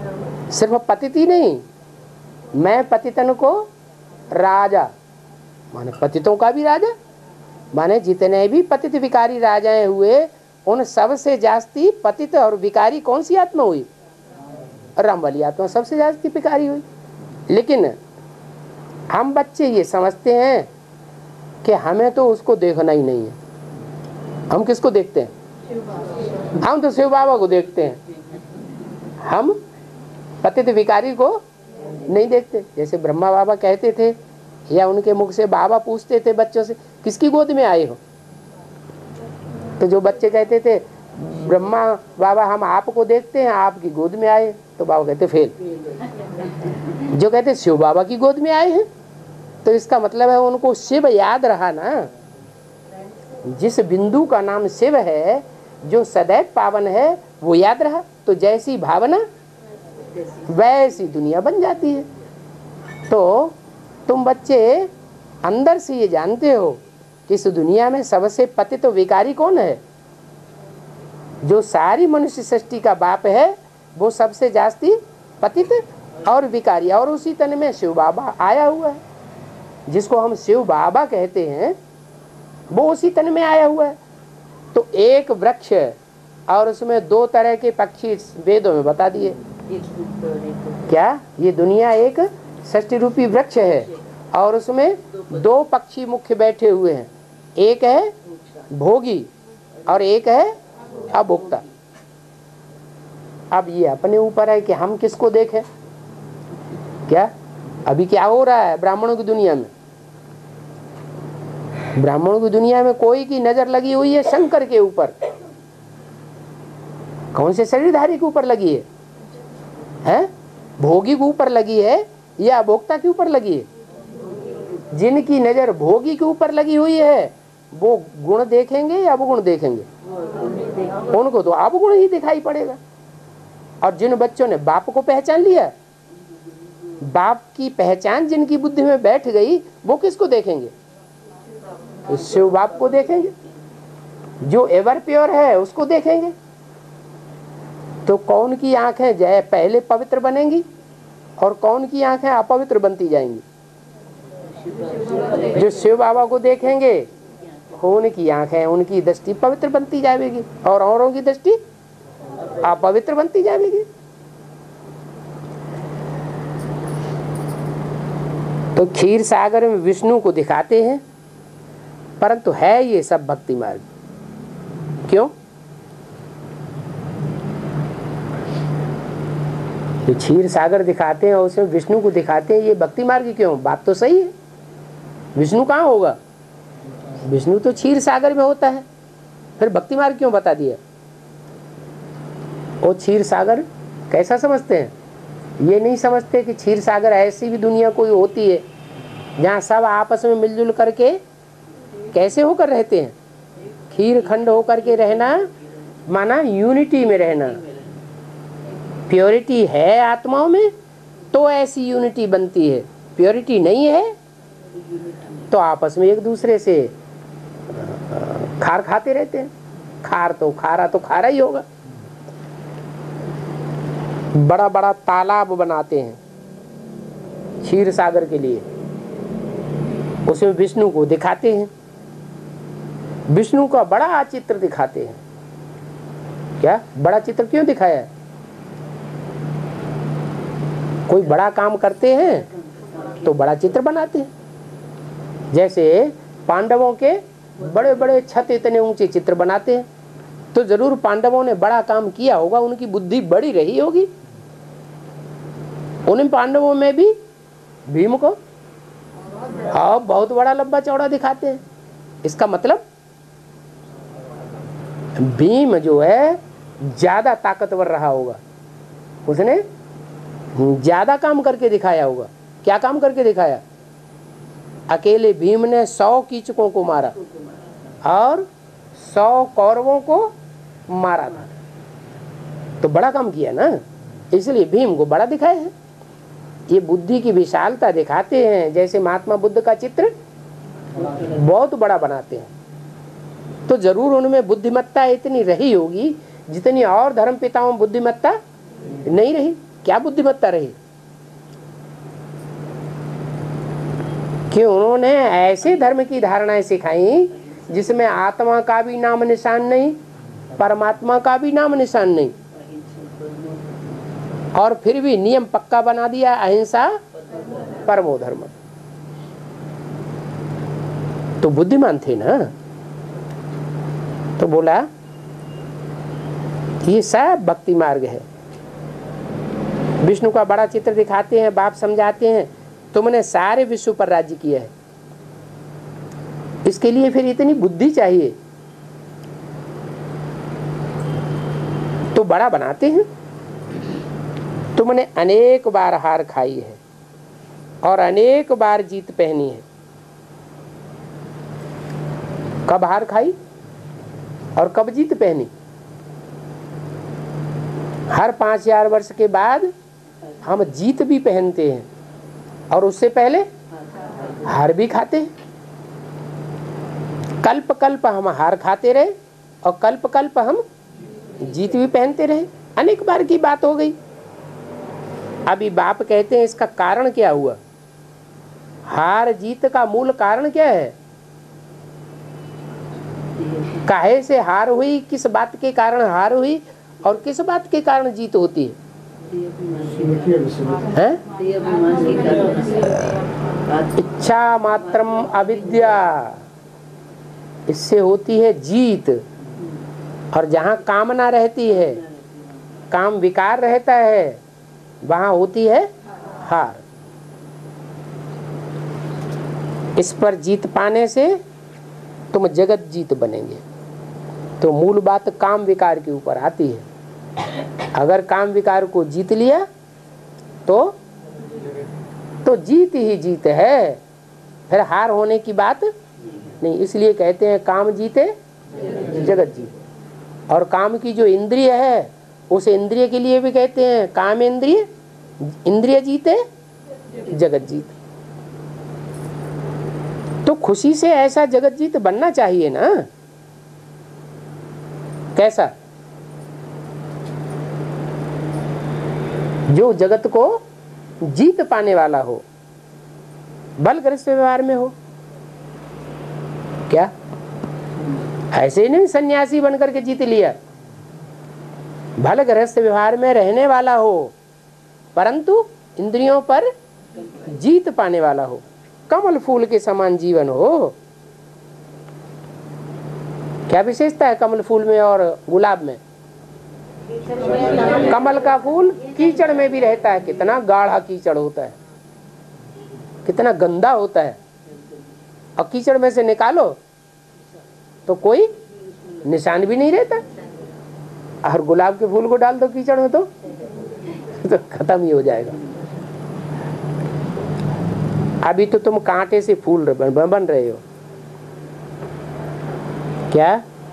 Speaker 1: सिर्फ पतित ही नहीं, मैं पतितन को राजा। माने पतितों का भी राजा, माने जितने भी पतित विकारी राजाएं हुए उन सबसे जास्ती पतित और विकारी कौन सी आत्मा हुई? राम वाली आत्मा सबसे जास्ती विकारी हुई। लेकिन हम बच्चे ये समझते हैं कि हमें तो उसको देखना ही नहीं है। हम किसको देखते हैं? हम तो शिव बाबा को देखते हैं, हम पतित विकारी को नहीं देखते। जैसे ब्रह्मा बाबा कहते थे, या उनके मुख से बाबा पूछते थे बच्चों से, किसकी गोद में आए हो? तो जो बच्चे कहते थे ब्रह्मा बाबा हम आपको देखते हैं, आपकी गोद में आए, तो बाबा कहते फेल। जो कहते शिव बाबा की गोद में आए हैं, तो इसका मतलब है उनको शिव याद रहा ना। जिस बिंदु का नाम शिव है, जो सदैव पावन है, वो याद रहा, तो जैसी भावना वैसी दुनिया बन जाती है। तो तुम बच्चे अंदर से ये जानते हो कि इस दुनिया में सबसे पतित विकारी कौन है? जो सारी मनुष्य सृष्टि का बाप है, वो सबसे जास्ती पतित और विकारी, और उसी तन में शिव बाबा आया हुआ है। जिसको हम शिव बाबा कहते हैं, वो उसी तन में आया हुआ है। तो एक वृक्ष और उसमें दो तरह के पक्षी वेदों में बता दिए। क्या ये दुनिया एक षष्टि रूपी वृक्ष है और उसमें दो पक्षी मुख्य बैठे हुए हैं, एक है भोगी और एक है अभोक्ता। अब ये अपने ऊपर है कि हम किसको देखें। क्या अभी क्या हो रहा है ब्राह्मणों की दुनिया में? ब्राह्मणों की दुनिया में कोई की नजर लगी हुई है शंकर के ऊपर। कौन से शरीरधारी के ऊपर लगी है? भोगी के ऊपर लगी है या अभोक्ता के ऊपर लगी है? जिनकी नजर भोगी के ऊपर लगी हुई है वो गुण देखेंगे या अवगुण देखेंगे? उनको तो अवगुण ही दिखाई पड़ेगा। और जिन बच्चों ने बाप को पहचान लिया, बाप की पहचान जिनकी बुद्धि में बैठ गई, वो किसको देखेंगे? शिव बाप को देखेंगे। जो एवर प्योर है उसको देखेंगे। तो कौन की आंखें जय पहले पवित्र बनेंगी और कौन की आंखें अपवित्र बनती जाएंगी? जो शिव बाबा को देखेंगे उनकी आंखें, उनकी दृष्टि पवित्र बनती जाएगी और औरों की दृष्टि अपवित्र बनती जाएगी। तो क्षीर सागर में विष्णु को दिखाते हैं, परंतु है ये सब भक्ति मार्ग। क्यों? तो क्षीर सागर दिखाते हैं और उसमें विष्णु को दिखाते हैं, ये भक्ति मार्ग क्यों? बात तो सही है। विष्णु कहाँ होगा? विष्णु तो क्षीर सागर में होता है, फिर भक्ति मार्ग क्यों बता दिया? वो क्षीर सागर कैसा समझते हैं? ये नहीं समझते कि क्षीर सागर ऐसी भी दुनिया कोई होती है जहाँ सब आपस में मिलजुल करके कैसे होकर रहते हैं। खीर खंड होकर के रहना माना यूनिटी में रहना। प्योरिटी है आत्माओं में तो ऐसी यूनिटी बनती है, प्योरिटी नहीं है तो आपस में एक दूसरे से खार खाते रहते हैं। खार तो खारा ही होगा। बड़ा बड़ा तालाब बनाते हैं क्षीर सागर के लिए, उसमें विष्णु को दिखाते हैं, विष्णु का बड़ा चित्र दिखाते हैं। क्या बड़ा चित्र क्यों दिखाया है? कोई बड़ा काम करते हैं तो बड़ा चित्र बनाते हैं। जैसे पांडवों के बड़े बड़े छत इतने ऊंचे चित्र बनाते हैं, तो जरूर पांडवों ने बड़ा काम किया होगा, उनकी बुद्धि बड़ी रही होगी। उन पांडवों में भी भीम को बहुत बड़ा लंबा चौड़ा दिखाते हैं। इसका मतलब भीम जो है ज्यादा ताकतवर रहा होगा, उसने ज्यादा काम करके दिखाया होगा। क्या काम करके दिखाया? अकेले भीम ने 100 कीचकों को मारा और 100 कौरवों को मारा था, तो बड़ा काम किया ना, इसलिए भीम को बड़ा दिखाया है। ये बुद्धि की विशालता दिखाते हैं। जैसे महात्मा बुद्ध का चित्र बहुत बड़ा बनाते हैं, तो जरूर उनमें बुद्धिमत्ता इतनी रही होगी जितनी और धर्म पिताओं में बुद्धिमत्ता नहीं रही। क्या बुद्धिमत्ता रही? कि उन्होंने ऐसे धर्म की धारणाएं सिखाई जिसमें आत्मा का भी नाम निशान नहीं, परमात्मा का भी नाम निशान नहीं, और फिर भी नियम पक्का बना दिया, अहिंसा परमो धर्म। तो बुद्धिमान थे ना। तो बोला ये सब भक्ति मार्ग है। विष्णु का बड़ा चित्र दिखाते हैं, बाप समझाते हैं तुमने सारे विश्व पर राज्य किया है, इसके लिए फिर इतनी बुद्धि चाहिए। तो बड़ा बनाते हैं। तुमने अनेक बार हार खाई है और अनेक बार जीत पहनी है। कब हार खाई और कब जीत पहनी? हर 5000 वर्ष के बाद हम जीत भी पहनते हैं और उससे पहले हार भी खाते हैं। कल्प कल्प हम हार खाते रहे और कल्प कल्प हम जीत भी पहनते रहे। अनेक बार की बात हो गई। अभी बाप कहते हैं इसका कारण क्या हुआ? हार जीत का मूल कारण क्या है? काहे से हार हुई, किस बात के कारण हार हुई और किस बात के कारण जीत होती है? इच्छा मात्रम अविद्या, इससे होती है जीत। और जहाँ कामना रहती है, काम विकार रहता है, वहाँ होती है हार। इस पर जीत पाने से तुम जगत जीत बनेंगे। तो मूल बात काम विकार के ऊपर आती है। अगर काम विकार को जीत लिया तो जीत ही जीत है, फिर हार होने की बात नहीं। इसलिए कहते हैं काम जीते जगत जीते। और काम की जो इंद्रिय है उस इंद्रिय के लिए भी कहते हैं काम इंद्रिय, इंद्रिय जीते जगत जीत। तो खुशी से ऐसा जगत जीत बनना चाहिए ना। कैसा? जो जगत को जीत पाने वाला हो, बल गृहस्थ व्यवहार में हो। क्या ऐसे ही नहीं सन्यासी बनकर के जीत लिया? भल गृहस्थ व्यवहार में रहने वाला हो, परंतु इंद्रियों पर जीत पाने वाला हो, कमल फूल के समान जीवन हो। क्या विशेषता है कमल फूल में और गुलाब में? कमल का फूल कीचड़ में भी रहता है। कितना गाढ़ा कीचड़ होता है, कितना गंदा होता है, और कीचड़ में से निकालो तो कोई निशान भी नहीं रहता। और गुलाब के फूल को डाल दो कीचड़ में तो खत्म ही हो जाएगा। अभी तो तुम कांटे से फूल बन रहे हो। क्या?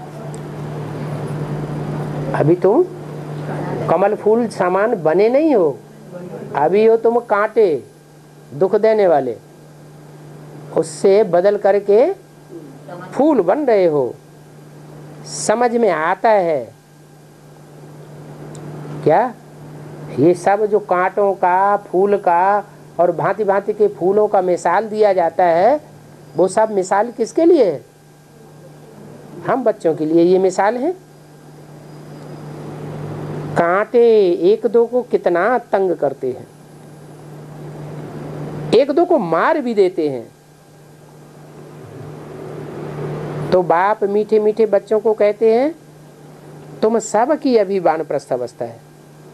Speaker 1: अभी तुम कमल फूल सामान बने नहीं हो, अभी हो तुम कांटे, दुख देने वाले। उससे बदल करके फूल बन रहे हो। समझ में आता है क्या? ये सब जो कांटों का, फूल का और भांति भांति के फूलों का मिसाल दिया जाता है, वो सब मिसाल किसके लिए है? हम बच्चों के लिए ये मिसाल है। कांटे एक दो को कितना तंग करते हैं, एक दो को मार भी देते हैं। तो बाप मीठे मीठे बच्चों को कहते हैं तुम सब की अभी वानप्रस्थ अवस्था है।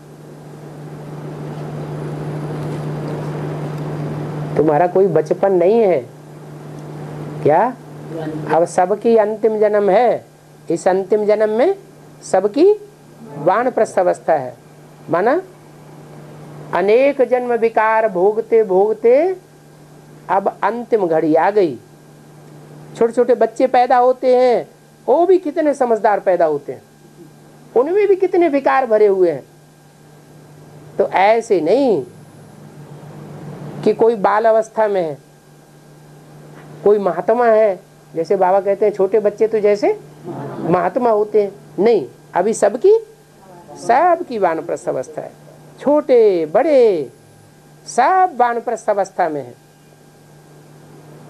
Speaker 1: तुम्हारा कोई बचपन नहीं है क्या? अब सबकी अंतिम जन्म है। इस अंतिम जन्म में सबकी वानप्रस्थ अवस्था है। माना अनेक जन्म विकार भोगते भोगते अब अंतिम घड़ी आ गई। छोटे छोटे बच्चे पैदा होते हैं, वो भी कितने समझदार पैदा होते हैं, उनमें भी कितने विकार भरे हुए हैं। तो ऐसे नहीं कि कोई बाल अवस्था में है, कोई महात्मा है। जैसे बाबा कहते हैं छोटे बच्चे तो जैसे महात्मा होते हैं, नहीं, अभी सबकी वानप्रस्थ अवस्था है। छोटे बड़े सब वानप्रस्थ अवस्था में है।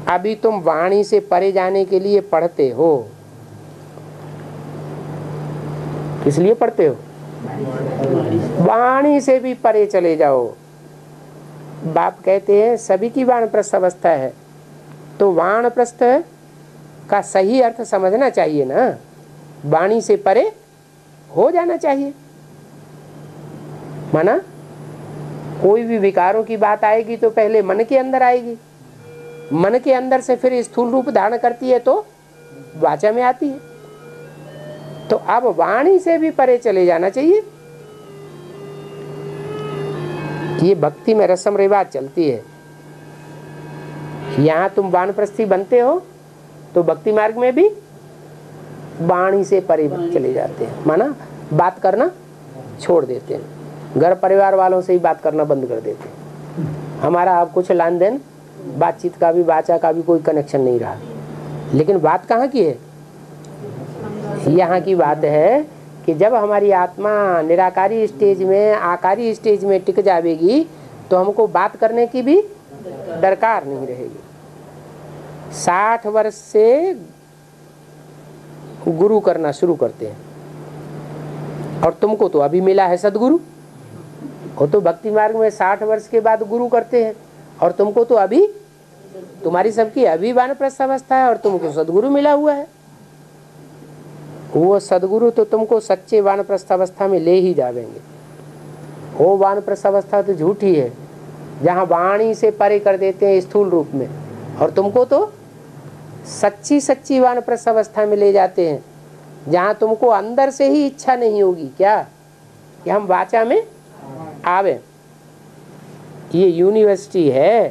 Speaker 1: अभी तुम वाणी से परे जाने के लिए पढ़ते हो। किस लिए पढ़ते हो? वाणी से भी परे चले जाओ। बाप कहते हैं सभी की वानप्रस्थ अवस्था है, तो वानप्रस्थ का सही अर्थ समझना चाहिए ना, वाणी से परे हो जाना चाहिए। माना कोई भी विकारों की बात आएगी तो पहले मन के अंदर आएगी, मन के अंदर से फिर स्थूल रूप धारण करती है तो वाचा में आती है। तो अब वाणी से भी परे चले जाना चाहिए। ये भक्ति में रस्म रिवाज चलती है। यहाँ तुम वानप्रस्थी बनते हो तो भक्ति मार्ग में भी वाणी से परे चले जाते हैं। माना बात करना छोड़ देते हैं, घर परिवार वालों से ही बात करना बंद कर देते हैं। हमारा अब कुछ लेन देन बातचीत का भी, वाचा का भी कोई कनेक्शन नहीं रहा। लेकिन बात कहाँ की है? यहाँ की बात है कि जब हमारी आत्मा निराकारी स्टेज में, आकारी स्टेज में टिक जाएगी तो हमको बात करने की भी दरकार नहीं रहेगी। 60 वर्ष से गुरु करना शुरू करते हैं, और तुमको तो अभी मिला है सदगुरु। वो तो भक्ति मार्ग में 60 वर्ष के बाद गुरु करते हैं, और तुमको तो अभी, तुम्हारी सबकी अभी वानप्रस्थ अवस्था है और तुमको सदगुरु मिला हुआ है। वो सदगुरु तो तुमको सच्चे वानप्रस्थ अवस्था में ले ही जावेंगे। वो वानप्रस्थ अवस्था तो झूठी है जहाँ वाणी से परे कर देते हैं स्थूल रूप में, और तुमको तो सच्ची सच्ची वानप्रस्थ अवस्था में ले जाते हैं जहाँ तुमको अंदर से ही इच्छा नहीं होगी क्या कि हम वाचा में आवे। ये यूनिवर्सिटी है,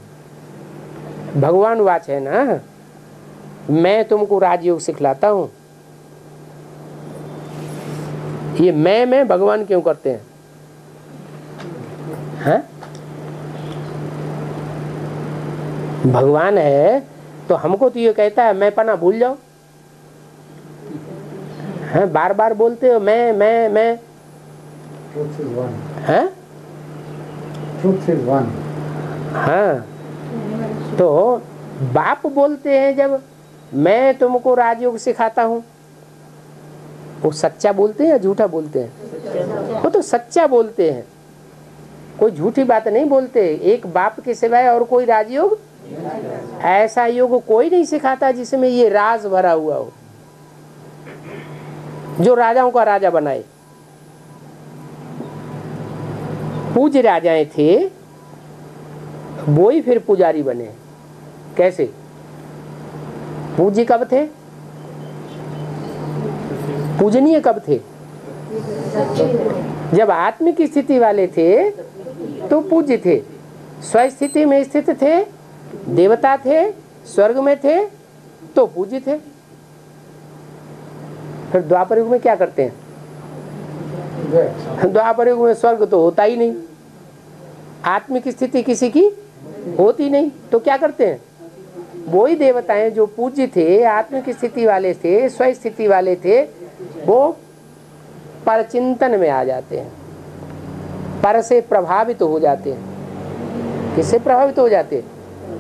Speaker 1: भगवान वाच है ना। मैं तुमको राजयोग सिखलाता हूँ। ये मैं भगवान क्यों करते हैं? हाँ? भगवान है तो हमको तो ये कहता है मैं पना भूल जाओ। हाँ, बार बार बोलते हो मैं।
Speaker 4: Truth is one.
Speaker 1: हाँ?
Speaker 4: Truth is one.
Speaker 1: हाँ, तो बाप बोलते हैं जब मैं तुमको राजयोग सिखाता हूँ, वो सच्चा बोलते हैं या झूठा बोलते हैं? वो तो सच्चा बोलते हैं, कोई झूठी बात नहीं बोलते। एक बाप के सिवाय और कोई राजयोग, ऐसा योग कोई नहीं सिखाता जिसमें ये राज भरा हुआ हो, जो राजाओं का राजा बनाए। पूज्य राजाएं थे, वो ही फिर पुजारी बने। कैसे? पूज्य कब थे? पूजनीय कब थे? जब आत्मिक स्थिति वाले थे तो पूज्य थे, स्वस्थिति में स्थित थे, देवता थे, स्वर्ग में थे तो पूज्य थे। फिर द्वापर युग में क्या करते हैं? द्वापर युग में स्वर्ग तो होता ही नहीं, आत्मिक स्थिति किसी की होती नहीं, तो क्या करते हैं? वही देवताएं जो पूज्य थे, आत्मिक स्थिति वाले थे, स्वस्थिति वाले थे, वो परचिंतन में आ जाते हैं, पर से प्रभावित हो जाते हैं। किससे प्रभावित हो जाते हैं?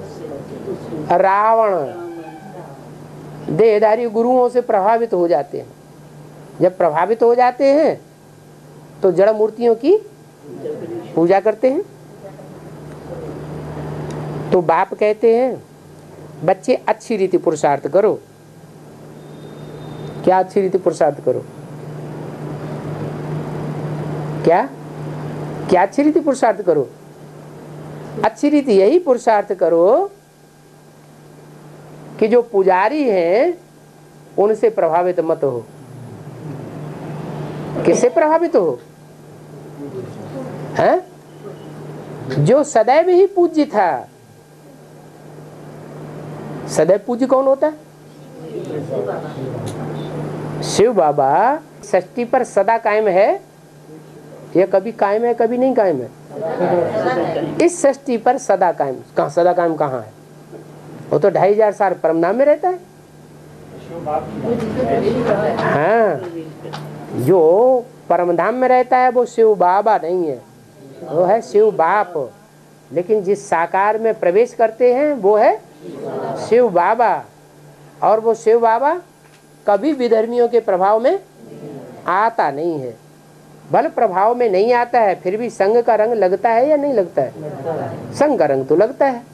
Speaker 1: रावण देहधारी गुरुओं से प्रभावित हो जाते हैं। जब प्रभावित हो जाते हैं तो जड़ मूर्तियों की पूजा करते हैं। तो बाप कहते हैं बच्चे अच्छी रीति पुरुषार्थ करो। क्या अच्छी रीति पुरुषार्थ करो? क्या क्या अच्छी रीति पुरुषार्थ करो? अच्छी रीति यही पुरुषार्थ करो कि जो पुजारी हैं उनसे प्रभावित मत हो। किससे प्रभावित हो? हैं? जो सदैव ही पूज्य था। सदैव पूज्य कौन होता है? शिव बाबा षष्ठी पर सदा कायम है। यह कभी कायम है, कभी नहीं कायम है। इस षष्ठी पर सदा कायम। कहाँ सदा कायम कहाँ है? वो तो 2500 साल परमधाम में रहता है। हाँ, जो परमधाम में रहता है वो शिव बाबा नहीं है, वो है शिव बाप। लेकिन जिस साकार में प्रवेश करते हैं वो है शिव बाबा, और वो शिव बाबा कभी विधर्मियों के प्रभाव में आता नहीं है। बल प्रभाव में नहीं आता है, फिर भी संग का रंग लगता है या नहीं लगता है? संग का रंग तो लगता है।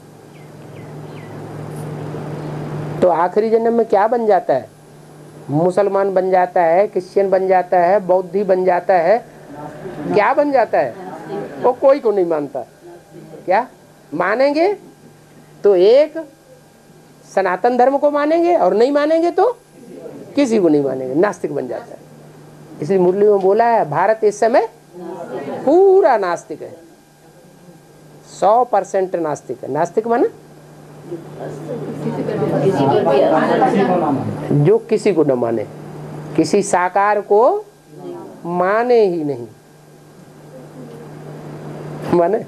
Speaker 1: तो आखिरी जन्म में क्या बन जाता है? मुसलमान बन जाता है, क्रिश्चियन बन जाता है, बौद्धि बन जाता है, क्या बन जाता है? वो कोई को नहीं मानता। क्या मानेंगे तो एक सनातन धर्म को मानेंगे, और नहीं मानेंगे तो किसी को नहीं मानेंगे, नास्तिक बन जाता है। इसलिए मुरली में बोला है भारत इस समय पूरा नास्तिक है, 100% नास्तिक है। नास्तिक माने जो किसी को न माने, किसी साकार को माने ही नहीं माने।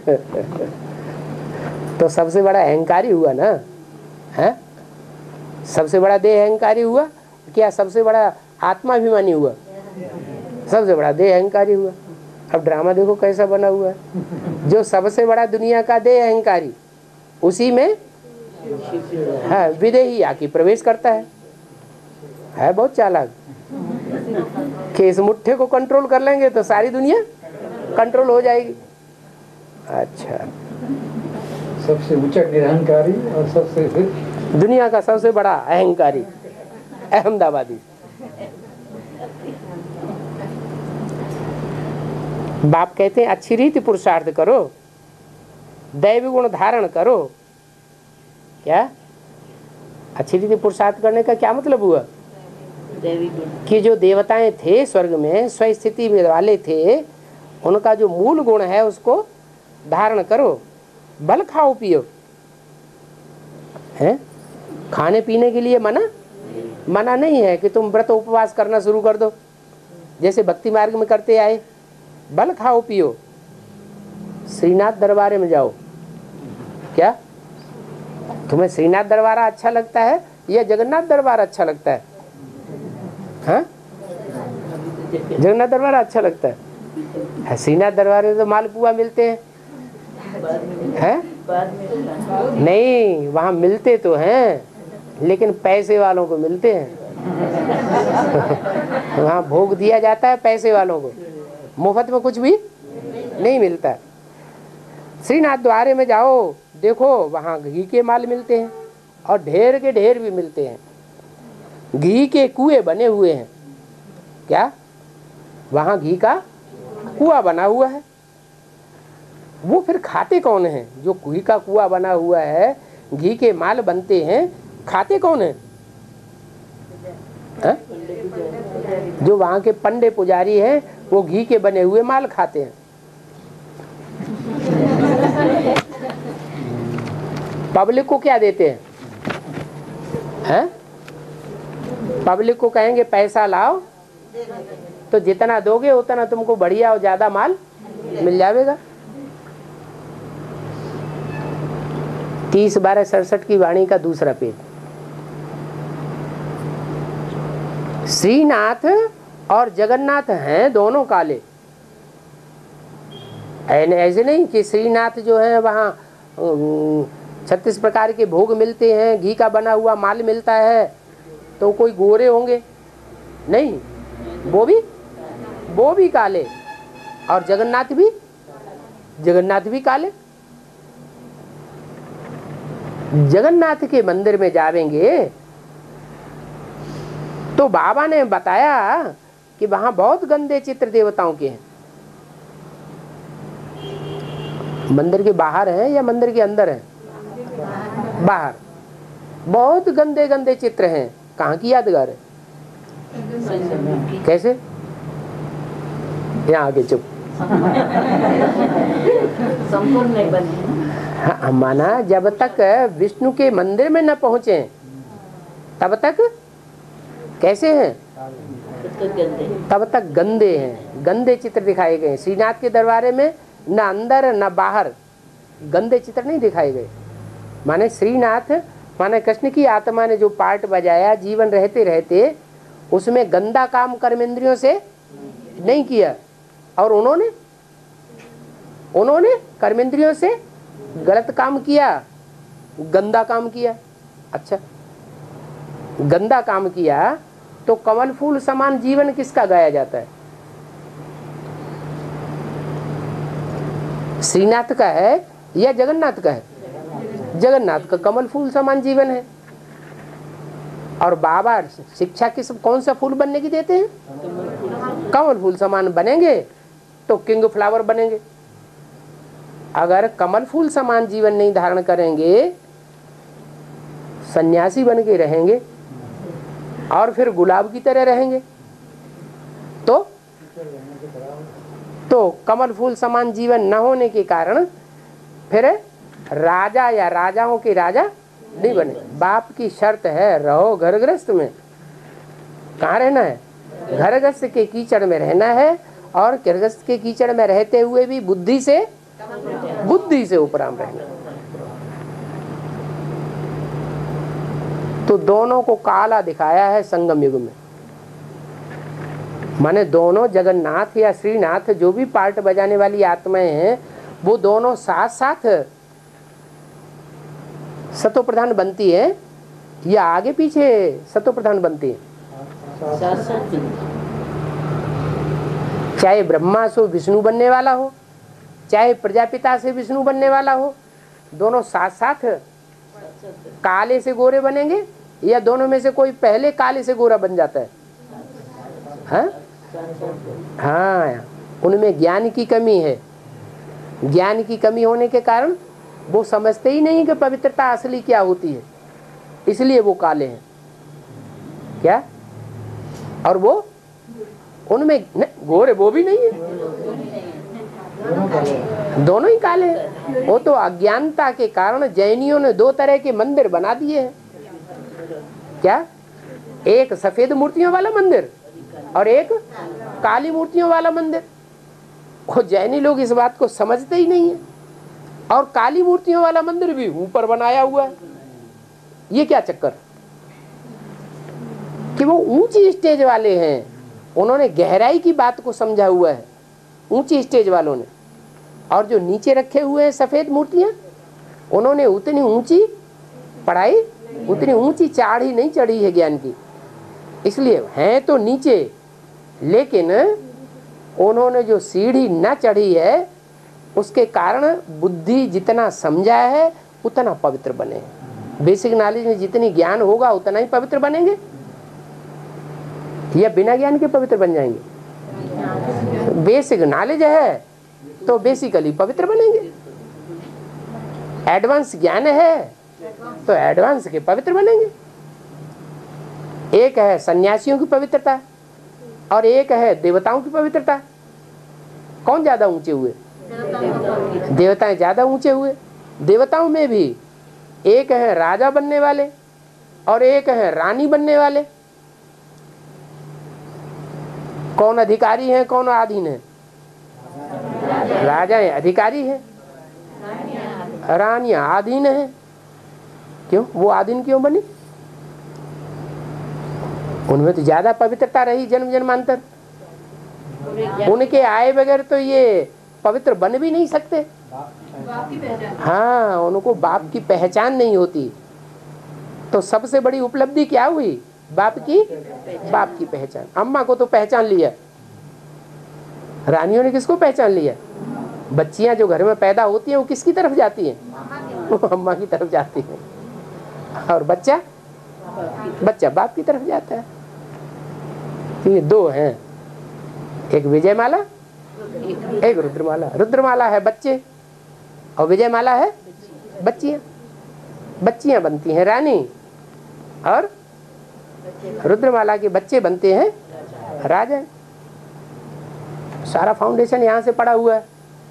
Speaker 1: तो सबसे बड़ा अहंकारी हुआ ना, है? सबसे बड़ा देह अहंकारी हुआ क्या? सबसे बड़ा आत्माभिमानी हुआ? सबसे बड़ा देह अहंकारी हुआ। अब ड्रामा देखो कैसा बना हुआ है। जो सबसे बड़ा दुनिया का देह अहंकारी, उसी में हाँ विदेही आके प्रवेश करता है बहुत चालाक। कि इस मुट्ठे को कंट्रोल कर लेंगे तो सारी दुनिया कंट्रोल हो जाएगी। अच्छा,
Speaker 4: सबसे ऊंचा निरहंकारी और सबसे
Speaker 1: दुनिया का सबसे बड़ा अहंकारी अहमदाबादी। बाप कहते हैं अच्छी रीति पुरुषार्थ करो, दैवी गुण धारण करो। क्या अच्छी रीति पुरुषार्थ करने का क्या मतलब हुआ? कि जो देवताएं थे स्वर्ग में, स्वस्थिति वाले थे, उनका जो मूल गुण है उसको धारण करो। बल खाओ पियो, है? खाने पीने के लिए मना नहीं है कि तुम व्रत उपवास करना शुरू कर दो, जैसे भक्ति मार्ग में करते आए। बल खाओ पियो, श्रीनाथ दरबार में जाओ। क्या तुम्हें श्रीनाथ दरबार अच्छा लगता है या जगन्नाथ दरबार अच्छा लगता है? हाँ, जगन्नाथ दरबार अच्छा लगता है। श्रीनाथ दरबार में तो मालपुआ मिलते हैं? नहीं, वहाँ मिलते तो हैं लेकिन पैसे वालों को मिलते हैं। वहाँ भोग दिया जाता है पैसे वालों को, मुफ्त में कुछ भी नहीं मिलता। श्रीनाथ द्वारे में जाओ, देखो वहाँ घी के माल मिलते हैं और ढेर के ढेर भी मिलते हैं। घी के कुएं बने हुए हैं। क्या वहाँ घी का कुआं बना हुआ है? वो फिर खाते कौन हैं? जो घी का कुआं बना हुआ है, घी के माल बनते हैं, खाते कौन है? जो वहाँ के पंडे पुजारी हैं, वो घी के बने हुए माल खाते हैं। पब्लिक को क्या देते हैं? पब्लिक को कहेंगे पैसा लाओ, तो जितना दोगे उतना तुमको बढ़िया और ज्यादा माल मिल जाएगा। 30/67 की वाणी का दूसरा पेज। श्रीनाथ और जगन्नाथ हैं दोनों काले। ऐसे नहीं कि श्रीनाथ जो है वहाँ 36 प्रकार के भोग मिलते हैं, घी का बना हुआ माल मिलता है, तो कोई गोरे होंगे? नहीं, वो भी काले, और जगन्नाथ भी काले। जगन्नाथ के मंदिर में जाएंगे तो बाबा ने बताया कि वहां बहुत गंदे चित्र देवताओं के हैं। मंदिर के बाहर हैं या मंदिर के अंदर हैं? बाहर बहुत गंदे गंदे चित्र हैं। कहाँ की यादगार है? कैसे? यहाँ आगे चुप।
Speaker 2: संपूर्ण नहीं बने।
Speaker 1: हाँ, माना जब तक विष्णु के मंदिर में न पहुंचे तब तक कैसे हैं? तब तक गंदे हैं। गंदे चित्र दिखाए गए। श्रीनाथ के दरबारे में न अंदर न बाहर गंदे चित्र नहीं दिखाए गए। माने श्रीनाथ, माने कृष्ण की आत्मा ने जो पार्ट बजाया जीवन रहते रहते, उसमें गंदा काम कर्मेंद्रियों से नहीं किया, और उन्होंने कर्मेंद्रियों से गलत काम किया, गंदा काम किया। अच्छा, गंदा काम किया तो कमल फूल समान जीवन किसका गाया जाता है? श्रीनाथ का है या जगन्नाथ का है? जगन्नाथ का कमल फूल समान जीवन है। और बाबा शिक्षा किस कौन सा फूल बनने की देते हैं? कमल फूल समान बनेंगे तो किंग फ्लावर बनेंगे। अगर कमल फूल समान जीवन नहीं धारण करेंगे, सन्यासी बन के रहेंगे और फिर गुलाब की तरह रहेंगे तो कमल फूल समान जीवन न होने के कारण फिर राजा या राजाओं के राजा नहीं बने। बाप की शर्त है, रहो घर गृहस्थ में। कहाँ रहना है? घर गृहस्थ के कीचड़ में रहना है, और गृहस्थ के कीचड़ में रहते हुए भी बुद्धि से उपराम रहना। तो दोनों को काला दिखाया है संगम युग में। माने दोनों जगन्नाथ या श्रीनाथ जो भी पार्ट बजाने वाली आत्माएं हैं, वो दोनों साथ साथ सतो प्रधान बनती है या आगे पीछे सतो प्रधान बनती है? चाहे ब्रह्मा से विष्णु बनने वाला हो, चाहे प्रजापिता से विष्णु बनने वाला हो, दोनों साथ साथ काले से गोरे बनेंगे या दोनों में से कोई पहले काले से गोरा बन जाता है? हाँ, उनमें ज्ञान की कमी है। ज्ञान की कमी होने के कारण वो समझते ही नहीं कि पवित्रता असली क्या होती है, इसलिए वो काले हैं। क्या? और वो उनमें गोरे वो भी नहीं है, दोनों ही काले हैं। वो तो अज्ञानता के कारण जैनियों ने दो तरह के मंदिर बना दिए हैं। क्या? एक सफेद मूर्तियों वाला मंदिर और एक काली मूर्तियों वाला मंदिर। वो जैनी लोग इस बात को समझते ही नहीं है। और काली मूर्तियों वाला मंदिर भी ऊपर बनाया हुआ है। ये क्या चक्कर कि वो ऊंची स्टेज वाले हैं, उन्होंने गहराई की बात को समझा हुआ है ऊंची स्टेज वालों ने। और जो नीचे रखे हुए हैं सफेद मूर्तियां, उन्होंने उतनी ऊंची पढ़ाई, उतनी ऊंची चाढ़ी नहीं चढ़ी है ज्ञान की, इसलिए हैं तो नीचे, लेकिन उन्होंने जो सीढ़ी न चढ़ी है उसके कारण बुद्धि जितना समझा है उतना पवित्र बने। बेसिक नॉलेज में जितनी ज्ञान होगा उतना ही पवित्र बनेंगे, या बिना ज्ञान के पवित्र बन जाएंगे? बेसिक नॉलेज है तो बेसिकली पवित्र बनेंगे। एडवांस ज्ञान है तो एडवांस के पवित्र बनेंगे। एक है सन्यासियों की पवित्रता और एक है देवताओं की पवित्रता। कौन ज्यादा ऊंचे हुए? देवताएं ज्यादा ऊंचे हुए। देवताओं में भी एक है राजा बनने वाले और एक है रानी बनने वाले। कौन अधिकारी है, कौन आधीन है? राजा अधिकारी है, रानियां आधीन है। क्यों? वो आधीन क्यों बनी? उनमें तो ज्यादा पवित्रता रही जन्म जन्मांतर। उनके आए बगैर तो ये पवित्र बन भी नहीं सकते। हाँ, उनको बाप की पहचान नहीं होती। तो सबसे बड़ी उपलब्धि क्या हुई? बाप की पहचान। अम्मा को तो पहचान लिया, रानियों ने किसको पहचान लिया? बच्चियां जो घर में पैदा होती हैं वो किसकी तरफ जाती हैं? वो अम्मा की तरफ जाती है, और बच्चा बाप की तरफ जाता है। तो ये दो हैं, एक विजयमाला एक रुद्रमाला। रुद्रमाला है बच्चे और विजयमाला है बच्चियां। बच्चियां बनती हैं रानी और रुद्रमाला के बच्चे बनते हैं राजा। सारा फाउंडेशन यहाँ से पड़ा हुआ है।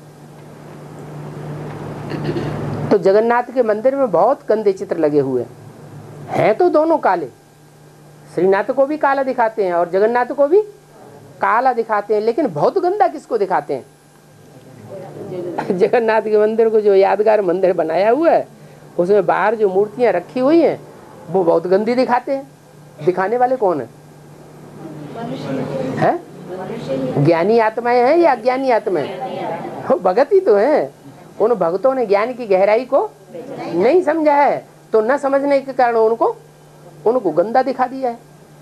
Speaker 1: तो जगन्नाथ के मंदिर में बहुत गंदे चित्र लगे हुए हैं तो दोनों काले। श्रीनाथ को भी काला दिखाते हैं और जगन्नाथ को भी काला दिखाते हैं, लेकिन बहुत गंदा किसको दिखाते हैं? जगन्नाथ के मंदिर को जो यादगार मंदिर बनाया हुआ है उसमें बाहर जो मूर्तियां रखी हुई हैं वो बहुत गंदी दिखाते हैं। दिखाने वाले कौन है? ज्ञानी आत्माएं हैं या अज्ञानी आत्माएं? वो भगत ही तो हैं। उन भक्तों ने ज्ञान की गहराई को नहीं समझा है, तो न समझने के कारण उनको गंदा दिखा दिया है।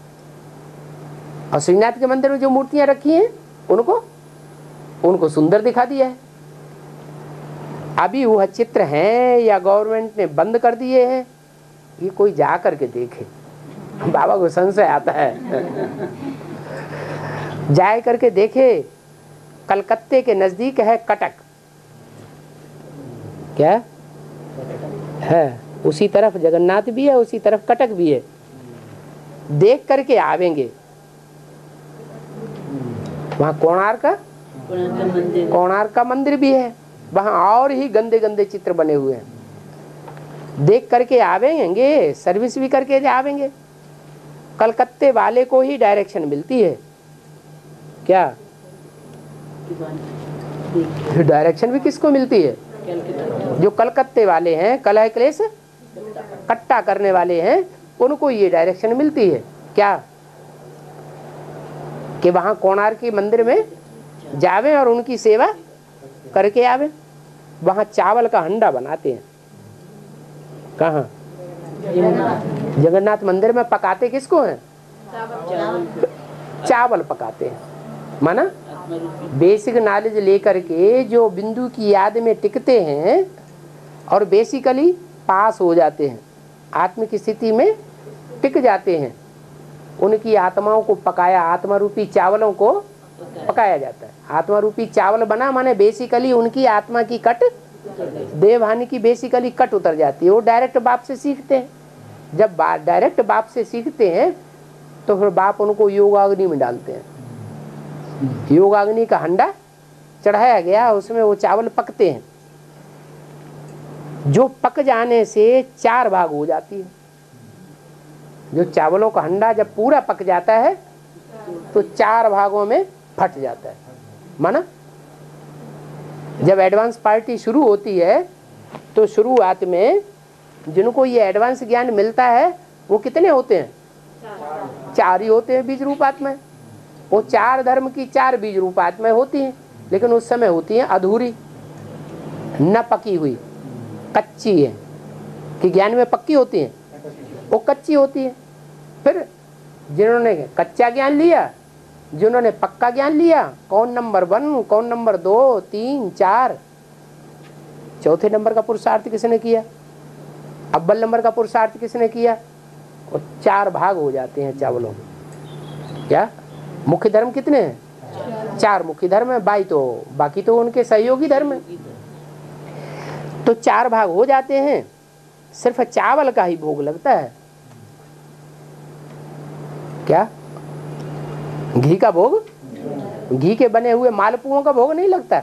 Speaker 1: और श्रीनाथ के मंदिर में जो मूर्तियां रखी हैं उनको सुंदर दिखा दिया है। अभी वह चित्र हैं या गवर्नमेंट ने बंद कर दिए हैं, ये कोई जा करके देखे। बाबा को संशय आता है। जाए करके देखे। कलकत्ते के नजदीक है कटक, क्या है, उसी तरफ जगन्नाथ भी है, उसी तरफ कटक भी है। देख करके आवेंगे। वहाँ कोणार्क का मंदिर भी है, वहाँ और ही गंदे गंदे चित्र बने हुए हैं। देख करके आवेंगे, सर्विस भी करके आवेंगे। कलकत्ते वाले को ही डायरेक्शन मिलती है, क्या डायरेक्शन भी किसको मिलती है? जो कलकत्ते वाले हैं, कलह क्लेश इकट्ठा करने वाले हैं, उनको ये डायरेक्शन मिलती है, क्या कि वहां कोणार्क के मंदिर में जावें और उनकी सेवा करके आवे। वहां चावल का हंडा बनाते हैं। कहाँ? जगन्नाथ मंदिर में पकाते किसको हैं? चावल पकाते हैं। माना बेसिक नॉलेज लेकर के जो बिंदु की याद में टिकते हैं और बेसिकली पास हो जाते हैं, आत्मिक स्थिति में टिक जाते हैं, उनकी आत्माओं को पकाया, आत्मा रूपी चावलों को पकाया जाता है। आत्मा रूपी चावल बना माने बेसिकली उनकी आत्मा की कट, देवहानि की बेसिकली कट उतर जाती है। वो डायरेक्ट बाप से सीखते हैं। जब डायरेक्ट बाप से सीखते हैं तो फिर बाप उनको योगाग्नि में डालते हैं। योगाग्नि का हंडा चढ़ाया गया, उसमें वो चावल पकते हैं। जो पक जाने से 4 भाग हो जाती है। जो चावलों का हंडा जब पूरा पक जाता है तो 4 भागों में फट जाता है। माना जब एडवांस पार्टी शुरू होती है तो शुरुआत में जिनको ये एडवांस ज्ञान मिलता है वो कितने होते हैं? 4 ही होते हैं बीज रूप आत्माएं। वो 4 धर्म की 4 बीज रूप आत्माएं होती हैं, लेकिन उस समय होती हैं अधूरी, न पकी हुई, कच्ची है। कि ज्ञान में पक्की होती हैं, वो कच्ची होती है। फिर जिन्होंने कच्चा ज्ञान लिया, जिन्होंने पक्का ज्ञान लिया, कौन नंबर 1, कौन नंबर 2, 3, 4, चौथे नंबर का पुरुषार्थ किसने किया, अव्वल नंबर का पुरुषार्थ किसने किया, और 4 भाग हो जाते हैं चावलों में। क्या मुख्य धर्म कितने हैं? 4 मुख्य धर्म है, बाकी तो उनके सहयोगी धर्म है। तो 4 भाग हो जाते हैं। सिर्फ चावल का ही भोग लगता है। क्या घी का भोग? घी के बने हुए मालपुओं का भोग नहीं लगता,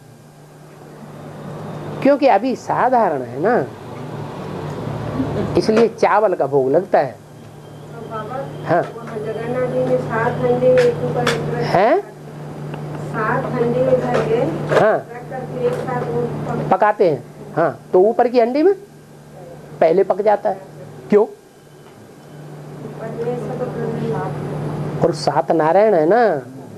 Speaker 1: क्योंकि अभी साधारण है ना, इसलिए चावल का भोग लगता है। हाँ
Speaker 2: जगन्नाथ जी ने 7 हंडी हैं, 7 हंडी भर के
Speaker 1: हाँ
Speaker 2: एक साथ
Speaker 1: पकाते हैं। हाँ तो ऊपर की हंडी में पहले पक जाता है। क्यों? और 7 नारायण है ना।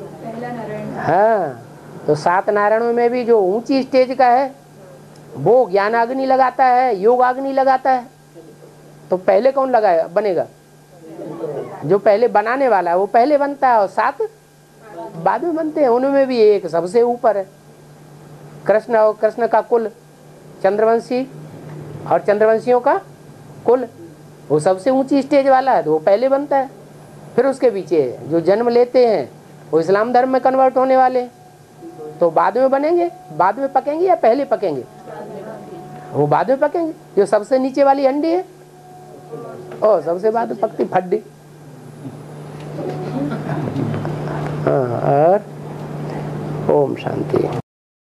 Speaker 1: हाँ तो 7 नारायणों में भी जो ऊंची स्टेज का है वो ज्ञानाग्नि लगाता है, योगाग्नि लगाता है। तो पहले कौन लगाएगा, बनेगा? जो पहले बनाने वाला है वो पहले बनता है और 7 बाद में बनते हैं। उनमें भी एक सबसे ऊपर है कृष्ण, और कृष्ण का कुल चंद्रवंशी, और चंद्रवंशियों का कुल वो सबसे ऊंची स्टेज वाला है, तो वो पहले बनता है। फिर उसके पीछे जो जन्म लेते हैं वो इस्लाम धर्म में कन्वर्ट होने वाले, तो बाद में बनेंगे, बाद में पकेंगे या पहले पकेंगे? वो बाद में पकेंगे। जो सबसे नीचे वाली हंडी है और सबसे बाद में पकती फड्डी। हाँ, और ओम शांति।